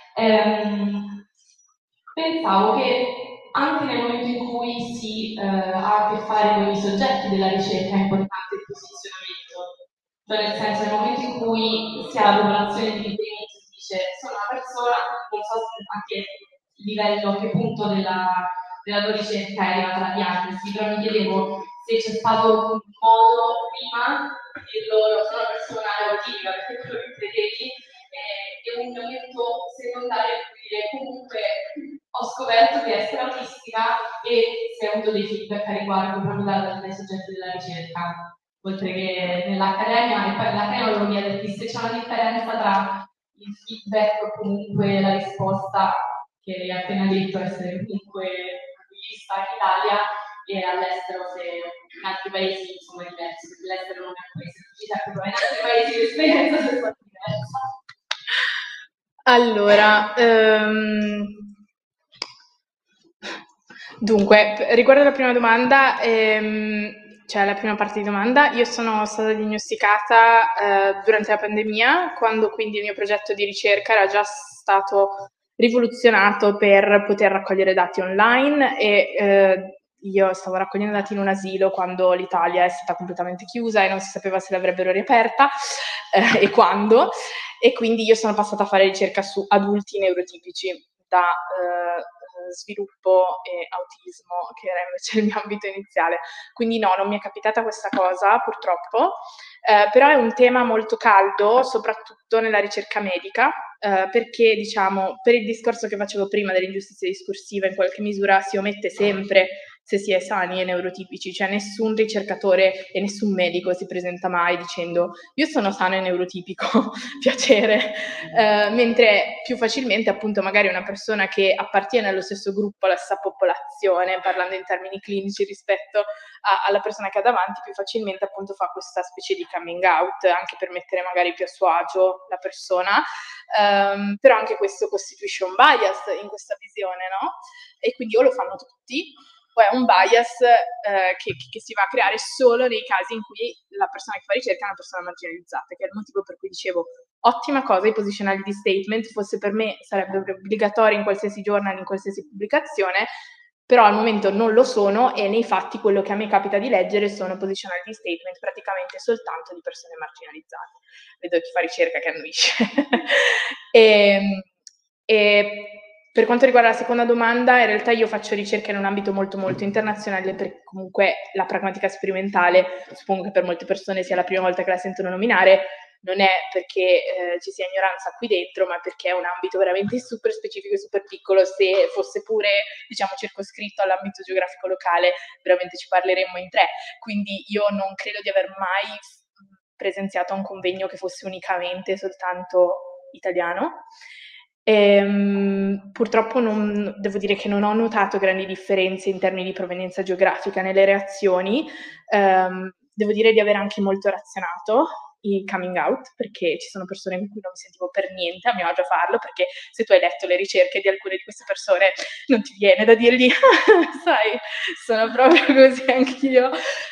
Pensavo che anche nel momento in cui si ha a che fare con i soggetti della ricerca è importante il posizionamento, cioè nel senso nel momento in cui si ha la popolazione di riferimento si dice sono una persona, non so a che livello, a che punto della tua ricerca è arrivata la diagnosi, però mi chiedevo se c'è stato un modo prima di dirlo, sono una persona neurotipica, perché quello che credevi è un momento secondario in cui dire comunque ho scoperto di essere autistica e si è avuto dei feedback a riguardo proprio dai soggetti della ricerca, oltre che nell'accademia, e poi nell'accademia volevo chiederti se c'è una differenza tra il feedback o comunque la risposta che hai appena detto essere comunque vista in Italia e all'estero, se in altri paesi insomma è diverso, perché l'estero non è un paese difficile, però in altri paesi l'esperienza è stata diversa. Allora, dunque, riguardo alla prima domanda, cioè la prima parte di domanda, io sono stata diagnosticata durante la pandemia, quando quindi il mio progetto di ricerca era già stato rivoluzionato per poter raccogliere dati online e io stavo raccogliendo dati in un asilo quando l'Italia è stata completamente chiusa e non si sapeva se l'avrebbero riaperta e quando, e quindi io sono passata a fare ricerca su adulti neurotipici da sviluppo e autismo, che era invece il mio ambito iniziale. Quindi no, non mi è capitata questa cosa purtroppo, però è un tema molto caldo, soprattutto nella ricerca medica, perché diciamo per il discorso che facevo prima dell'ingiustizia discorsiva in qualche misura si omette sempre se si è sani e neurotipici, cioè nessun ricercatore e nessun medico si presenta mai dicendo io sono sano e neurotipico, piacere, mentre più facilmente appunto magari una persona che appartiene allo stesso gruppo, alla stessa popolazione, parlando in termini clinici rispetto alla persona che ha davanti, più facilmente appunto fa questa specie di coming out, anche per mettere magari più a suo agio la persona, però anche questo costituisce un bias in questa visione, no? E quindi o lo fanno tutti, o è un bias che si va a creare solo nei casi in cui la persona che fa ricerca è una persona marginalizzata, che è il motivo per cui dicevo ottima cosa i positionality statement, fosse per me sarebbe obbligatorio in qualsiasi journal, in qualsiasi pubblicazione, però al momento non lo sono e nei fatti quello che a me capita di leggere sono positionality statement praticamente soltanto di persone marginalizzate. Vedo chi fa ricerca che annuisce. E per quanto riguarda la seconda domanda, in realtà io faccio ricerca in un ambito molto molto internazionale perché comunque la pragmatica sperimentale, suppongo che per molte persone sia la prima volta che la sentono nominare, non è perché ci sia ignoranza qui dentro, ma perché è un ambito veramente super specifico e super piccolo. Se fosse pure, diciamo, circoscritto all'ambito geografico locale, veramente ci parleremmo in 3. Quindi io non credo di aver mai presenziato a un convegno che fosse unicamente soltanto italiano. Purtroppo devo dire che non ho notato grandi differenze in termini di provenienza geografica nelle reazioni. Devo dire di aver anche molto razionato i coming out, perché ci sono persone con cui non mi sentivo per niente a mio agio a farlo, perché se tu hai letto le ricerche di alcune di queste persone non ti viene da dirgli sai, sono proprio così anch'io.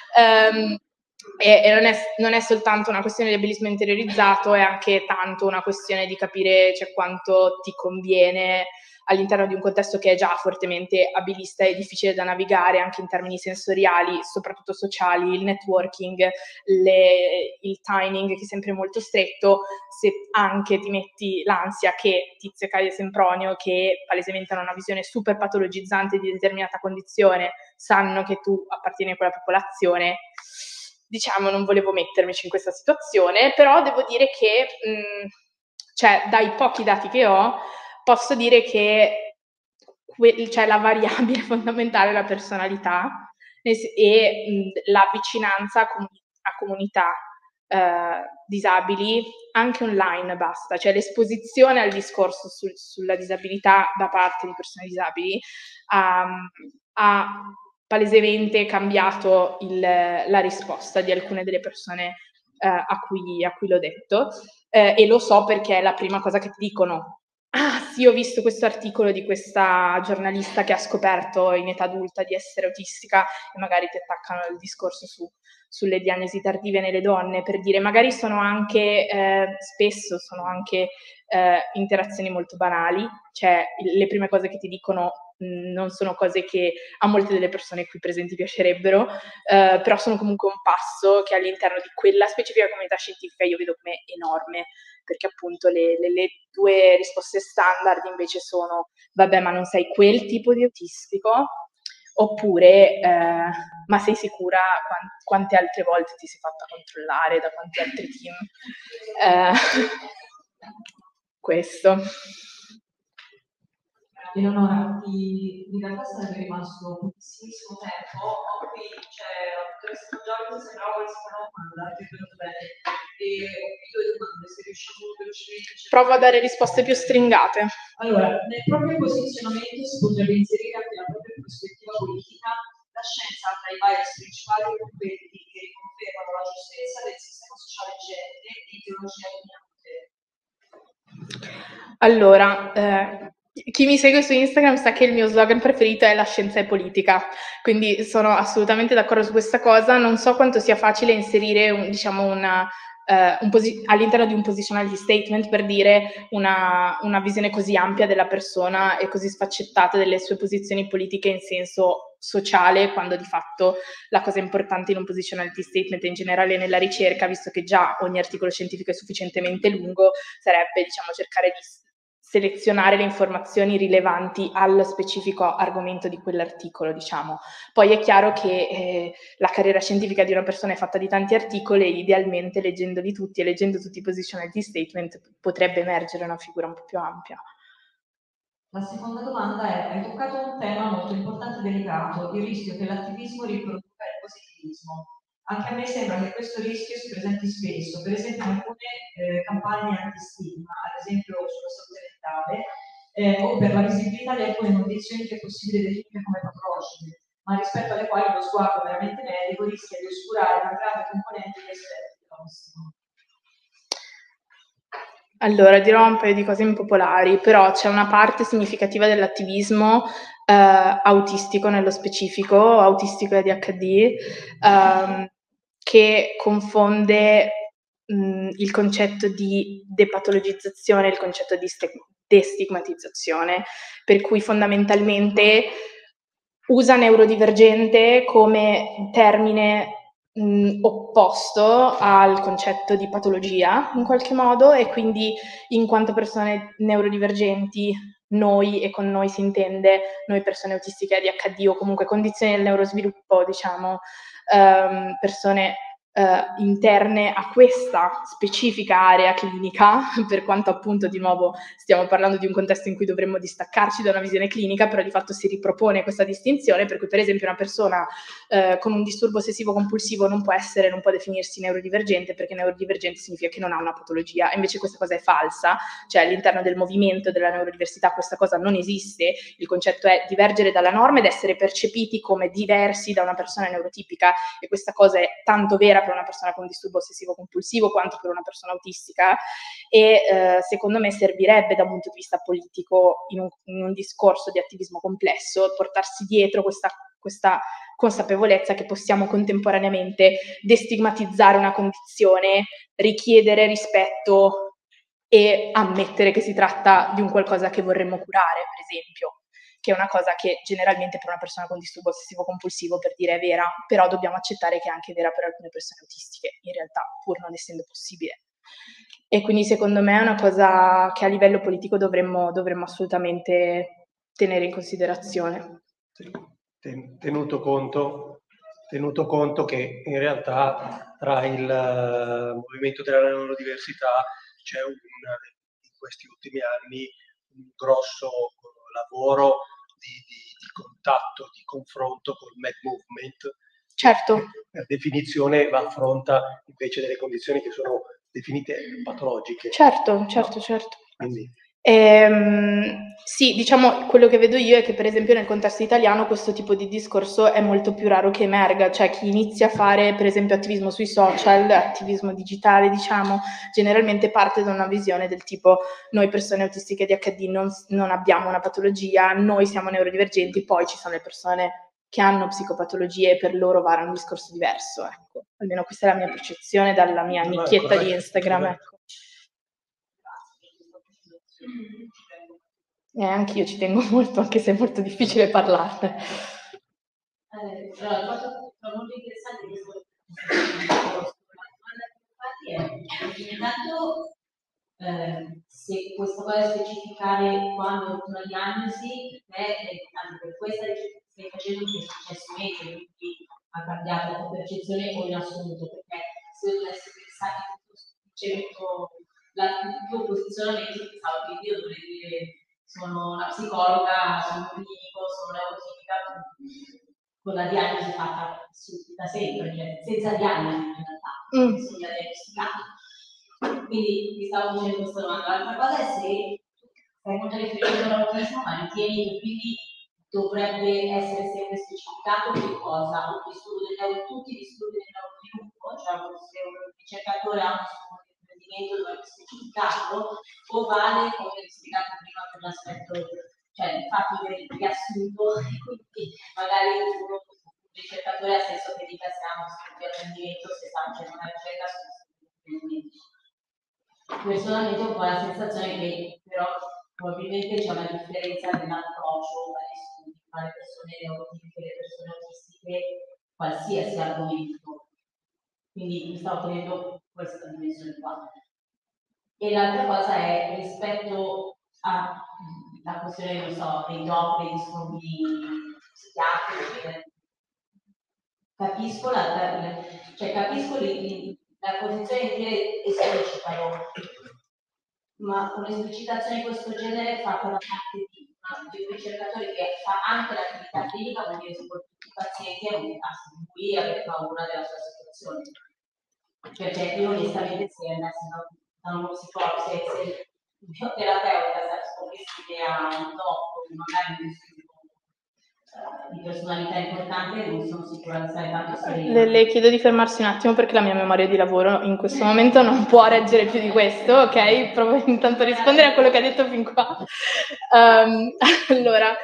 E non è soltanto una questione di abilismo interiorizzato, è anche tanto una questione di capire quanto ti conviene all'interno di un contesto che è già fortemente abilista e difficile da navigare anche in termini sensoriali, soprattutto sociali, il networking, il timing che è sempre molto stretto. Se anche ti metti l'ansia che Tizio, Caio e Sempronio, che palesemente hanno una visione super patologizzante di determinata condizione, sanno che tu appartieni a quella popolazione, diciamo, non volevo mettermici in questa situazione, però devo dire che cioè, dai pochi dati che ho, posso dire che la variabile fondamentale è la personalità e la vicinanza a comunità disabili, anche online basta, cioè l'esposizione al discorso sulla disabilità da parte di persone disabili ha palesemente cambiato la risposta di alcune delle persone a cui l'ho detto, e lo so perché è la prima cosa che ti dicono. Ah sì, ho visto questo articolo di questa giornalista che ha scoperto in età adulta di essere autistica, e magari ti attaccano il discorso sulle diagnosi tardive nelle donne, per dire magari sono anche, spesso sono anche interazioni molto banali, cioè le prime cose che ti dicono non sono cose che a molte delle persone qui presenti piacerebbero, però sono comunque un passo che all'interno di quella specifica comunità scientifica io vedo come enorme, perché appunto le due risposte standard invece sono vabbè, ma non sei quel tipo di autistico, oppure ma sei sicura quante altre volte ti sei fatta controllare da quanti altri team? Questo. Eleonora, in realtà sarebbe rimasto pochissimo tempo, qui c'è la dottoressa Giorgio, sembrava volesse fare una domanda, che è venuto bene, e ho due domande, se riusciamo velocemente. Provo a dare risposte più stringate. Allora, nel proprio posizionamento si potrebbe inserire anche la propria prospettiva politica, la scienza tra i bias principali competi che riconfermano la giustezza del sistema sociale vigente e ideologia dominante. Allora, chi mi segue su Instagram sa che il mio slogan preferito è la scienza e politica, quindi sono assolutamente d'accordo su questa cosa. Non so quanto sia facile inserire all'interno di un positionality statement, per dire una visione così ampia della persona e così sfaccettata delle sue posizioni politiche in senso sociale, quando di fatto la cosa importante in un positionality statement e in generale nella ricerca, visto che già ogni articolo scientifico è sufficientemente lungo, sarebbe, diciamo, cercare di selezionare le informazioni rilevanti al specifico argomento di quell'articolo, diciamo. Poi è chiaro che la carriera scientifica di una persona è fatta di tanti articoli e idealmente leggendoli tutti e leggendo tutti i positionality statement potrebbe emergere una figura un po' più ampia. La seconda domanda è: hai toccato un tema molto importante e delicato, il rischio che l'attivismo riproduca il positivismo. Anche a me sembra che questo rischio si presenti spesso, per esempio in alcune campagne anti-stigma, ad esempio sulla salute mentale, o per la visibilità di alcune condizioni che è possibile definire come patologiche, ma rispetto alle quali lo sguardo veramente medico rischia di oscurare una grande componente di esperti dell'ossimo. Allora, dirò un paio di cose impopolari, però c'è una parte significativa dell'attivismo autistico nello specifico, autistico e ADHD, che confonde il concetto di depatologizzazione e il concetto di destigmatizzazione, per cui fondamentalmente usa neurodivergente come termine opposto al concetto di patologia in qualche modo, e quindi in quanto persone neurodivergenti noi, e con noi si intende noi persone autistiche ADHD o comunque condizioni del neurosviluppo, diciamo, persone interne a questa specifica area clinica, per quanto appunto di nuovo stiamo parlando di un contesto in cui dovremmo distaccarci da una visione clinica, però di fatto si ripropone questa distinzione, per cui per esempio una persona con un disturbo ossessivo compulsivo non può definirsi neurodivergente, perché neurodivergente significa che non ha una patologia, e invece questa cosa è falsa, cioè all'interno del movimento della neurodiversità questa cosa non esiste, il concetto è divergere dalla norma ed essere percepiti come diversi da una persona neurotipica, e questa cosa è tanto vera per una persona con disturbo ossessivo compulsivo quanto per una persona autistica, e secondo me servirebbe da un punto di vista politico in un discorso di attivismo complesso portarsi dietro questa consapevolezza che possiamo contemporaneamente destigmatizzare una condizione, richiedere rispetto e ammettere che si tratta di un qualcosa che vorremmo curare, per esempio, che è una cosa che generalmente per una persona con disturbo ossessivo compulsivo, per dire, è vera, però dobbiamo accettare che è anche vera per alcune persone autistiche, in realtà, pur non essendo possibile. E quindi secondo me è una cosa che a livello politico dovremmo assolutamente tenere in considerazione. Tenuto conto che in realtà tra il movimento della neurodiversità c'è in questi ultimi anni un grosso lavoro di contatto, di confronto col Mad Movement. Certo. Che per definizione affronta invece delle condizioni che sono definite patologiche. Certo. Quindi. Sì, diciamo, quello che vedo io è che per esempio nel contesto italiano questo tipo di discorso è molto più raro che emerga, cioè chi inizia a fare per esempio attivismo sui social, attivismo digitale, diciamo, generalmente parte da una visione del tipo: noi persone autistiche di HD non abbiamo una patologia, noi siamo neurodivergenti, poi ci sono le persone che hanno psicopatologie e per loro vale un discorso diverso, ecco. Almeno questa è la mia percezione dalla mia nicchietta di Instagram, ecco. Anch'io ci tengo molto, anche se è molto difficile parlarne. Allora, la cosa molto interessante di questo è intanto se questa cosa specificare quando una diagnosi è importante, per questa stai facendo che è successo meglio, quindi ha cambiato la tua percezione o in assoluto, perché se io dovessi pensare il tuo posizionamento, pensavo che io dovrei dire sono una psicologa, sono un clinico, sono neurochimica, con la diagnosi fatta da sempre, cioè senza diagnosi in realtà, sono diagnosticati. Quindi vi stavo facendo questa domanda. L'altra cosa è se stai molto riferito all'autismo, ma ritieni che quindi dovrebbe essere sempre specificato che cosa? Tutti gli studi del neurosviluppo, cioè se un ricercatore ha un apprendimento dovrebbe specificarlo, o vale, come vi ho spiegato prima, per l'aspetto, cioè il fatto del riassunto, quindi magari un ricercatore ha senso che dica se ha uno studio di apprendimento, se sta facendo una ricerca su apprendimento. Personalmente ho un po' la sensazione che però probabilmente c'è una differenza nell'approccio agli studi tra le persone neurotipiche e le persone autistiche, qualsiasi argomento. Quindi mi stavo tenendo questa dimensione qua. E l'altra cosa è rispetto alla questione, non so, dei DOC, dei disturbi psichiatrici. Capisco la posizione di dire esplicitano, ma un'esplicitazione di questo genere è fatta da parte di di un ricercatore che fa anche l'attività clinica, vuol dire soprattutto i pazienti hanno dei casi in cui avete paura della sua situazione. Perché io onestamente se andassi da uno psicologo, se il mio terapeuta scoprisse che ha un tocco, magari un di personalità importante, non sono sicura di stare tanto serena. Le chiedo di fermarsi un attimo perché la mia memoria di lavoro in questo momento non può reggere più di questo, ok? Provo intanto a rispondere a quello che ha detto fin qua. Allora,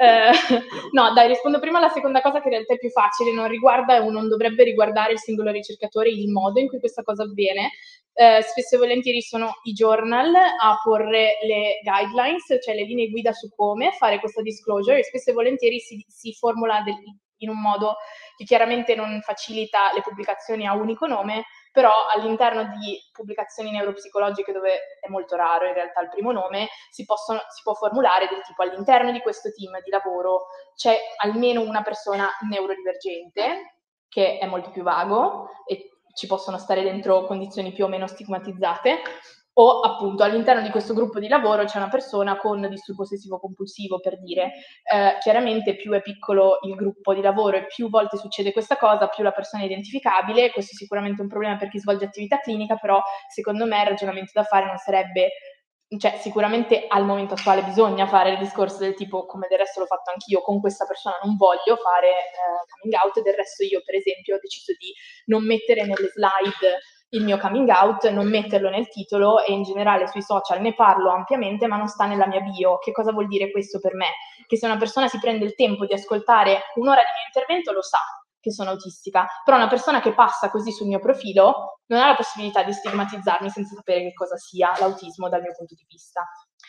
no, dai, rispondo prima alla seconda cosa che in realtà è più facile, non riguarda o non dovrebbe riguardare il singolo ricercatore il modo in cui questa cosa avviene. Spesso e volentieri sono i journal a porre le guidelines, cioè le linee guida su come fare questa disclosure, e spesso e volentieri si formula in un modo che chiaramente non facilita le pubblicazioni a unico nome, però all'interno di pubblicazioni neuropsicologiche, dove è molto raro in realtà il primo nome, si può formulare del tipo: all'interno di questo team di lavoro c'è almeno una persona neurodivergente, che è molto più vago e ci possono stare dentro condizioni più o meno stigmatizzate, o appunto all'interno di questo gruppo di lavoro c'è una persona con disturbo ossessivo compulsivo, per dire. Chiaramente più è piccolo il gruppo di lavoro e più volte succede questa cosa, più la persona è identificabile. Questo è sicuramente un problema per chi svolge attività clinica, però secondo me il ragionamento da fare non sarebbe, cioè sicuramente al momento attuale bisogna fare il discorso del tipo, come del resto l'ho fatto anch'io, con questa persona non voglio fare coming out, del resto io per esempio ho deciso di non mettere nelle slide il mio coming out, non metterlo nel titolo, e in generale sui social ne parlo ampiamente, ma non sta nella mia bio. Che cosa vuol dire questo per me? Che se una persona si prende il tempo di ascoltare un'ora di mio intervento lo sa che sono autistica, però una persona che passa così sul mio profilo non ha la possibilità di stigmatizzarmi senza sapere che cosa sia l'autismo dal mio punto di vista.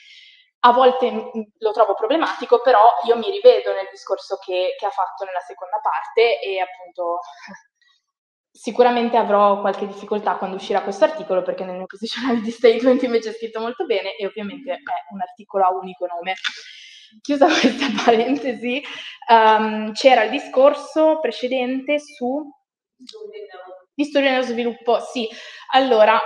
A volte lo trovo problematico, però io mi rivedo nel discorso che ha fatto nella seconda parte, e appunto sicuramente avrò qualche difficoltà quando uscirà questo articolo, perché nel mio positionality statement invece è scritto molto bene e ovviamente è un articolo a unico nome. Chiusa questa parentesi, c'era il discorso precedente su disturbi del neurosviluppo. Sì, allora,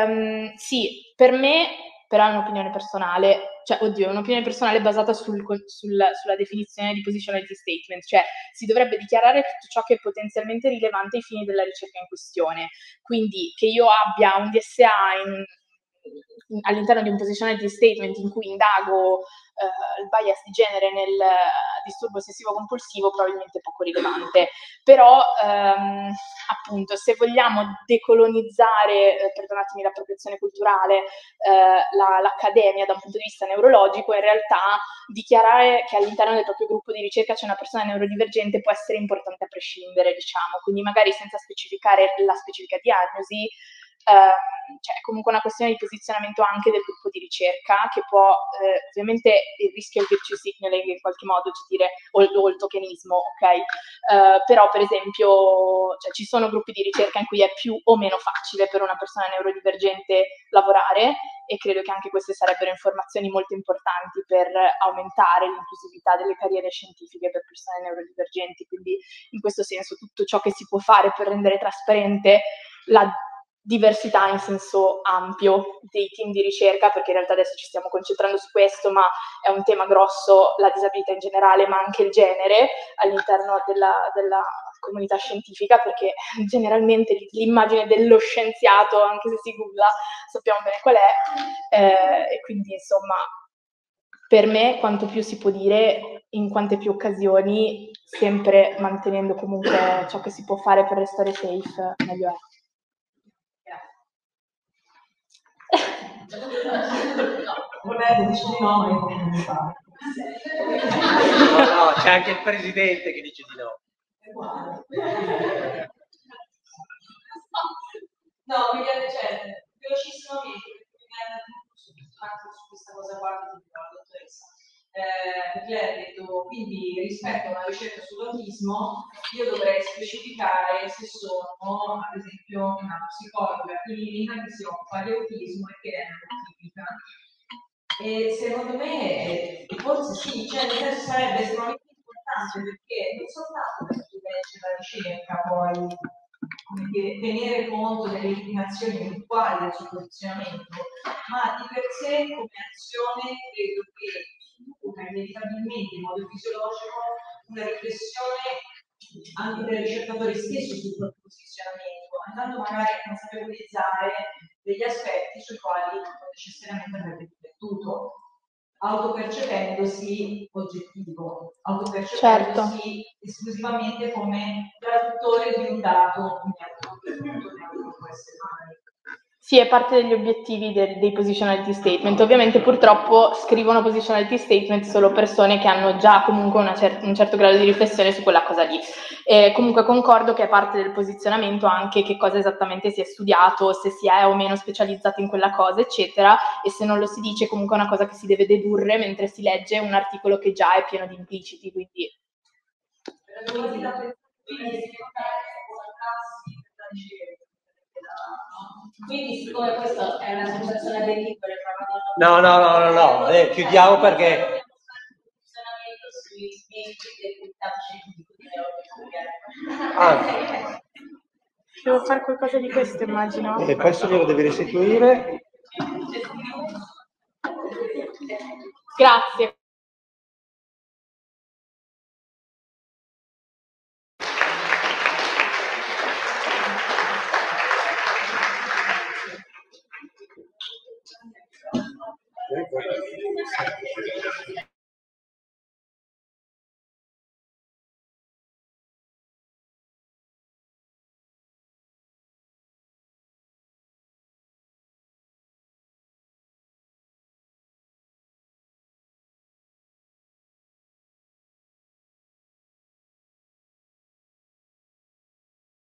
sì, per me, però è un'opinione personale, cioè, oddio, è un'opinione personale basata sulla definizione di positionality statement, cioè si dovrebbe dichiarare tutto ciò che è potenzialmente rilevante ai fini della ricerca in questione. Quindi che io abbia un DSA all'interno di un positionality statement in cui indago il bias di genere nel disturbo ossessivo compulsivo, probabilmente è poco rilevante. Però appunto, se vogliamo decolonizzare, perdonatemi l'appropriazione culturale, l'accademia da un punto di vista neurologico, in realtà dichiarare che all'interno del proprio gruppo di ricerca c'è una persona neurodivergente può essere importante a prescindere, diciamo, quindi magari senza specificare la specifica diagnosi. Cioè è comunque una questione di posizionamento anche del gruppo di ricerca, che può ovviamente il rischio è il virtue signaling in qualche modo, cioè dire, o il tokenismo, ok? Però per esempio, cioè, ci sono gruppi di ricerca in cui è più o meno facile per una persona neurodivergente lavorare, e credo che anche queste sarebbero informazioni molto importanti per aumentare l'inclusività delle carriere scientifiche per persone neurodivergenti. Quindi in questo senso tutto ciò che si può fare per rendere trasparente la diversità in senso ampio dei team di ricerca, perché in realtà adesso ci stiamo concentrando su questo, ma è un tema grosso, la disabilità in generale, ma anche il genere all'interno della comunità scientifica, perché generalmente l'immagine dello scienziato, anche se si googla, sappiamo bene qual è, e quindi insomma per me quanto più si può dire in quante più occasioni, sempre mantenendo comunque ciò che si può fare per restare safe, meglio è. Roberto dice di no, ma io non mi fa. No, c'è anche il presidente che dice di no. No, mi viene, cioè, velocissimamente, mi viene anche su questa cosa qua che ti dico la dottoressa. Lei ha detto, quindi rispetto a una ricerca sull'autismo, io dovrei specificare se sono, ad esempio, una psicologa clinica che si occupa di autismo e che è neurotipica. E secondo me, forse sì, cioè nel senso sarebbe estremamente importante, perché non soltanto per chi legge la ricerca, poi come dire, tenere conto delle inclinazioni eventuali del suo posizionamento, ma di per sé come azione credo che comporta inevitabilmente in modo fisiologico una riflessione anche del ricercatore stesso sul proprio posizionamento, andando magari a consapevolizzare degli aspetti sui quali non necessariamente avrebbe riflettuto, autopercependosi oggettivo, autopercependosi esclusivamente come traduttore di un dato, quindi può essere mai. Sì, è parte degli obiettivi dei positionality statement. Ovviamente purtroppo scrivono positionality statement solo persone che hanno già comunque un certo grado di riflessione su quella cosa lì. Comunque concordo che è parte del posizionamento anche che cosa esattamente si è studiato, se si è o meno specializzato in quella cosa, eccetera, e se non lo si dice comunque è una cosa che si deve dedurre mentre si legge un articolo che già è pieno di impliciti, quindi... Quindi siccome questo è un'associazione del libro No, chiudiamo perché devo fare qualcosa di questo, immagino. questo glielo devi restituire. Grazie.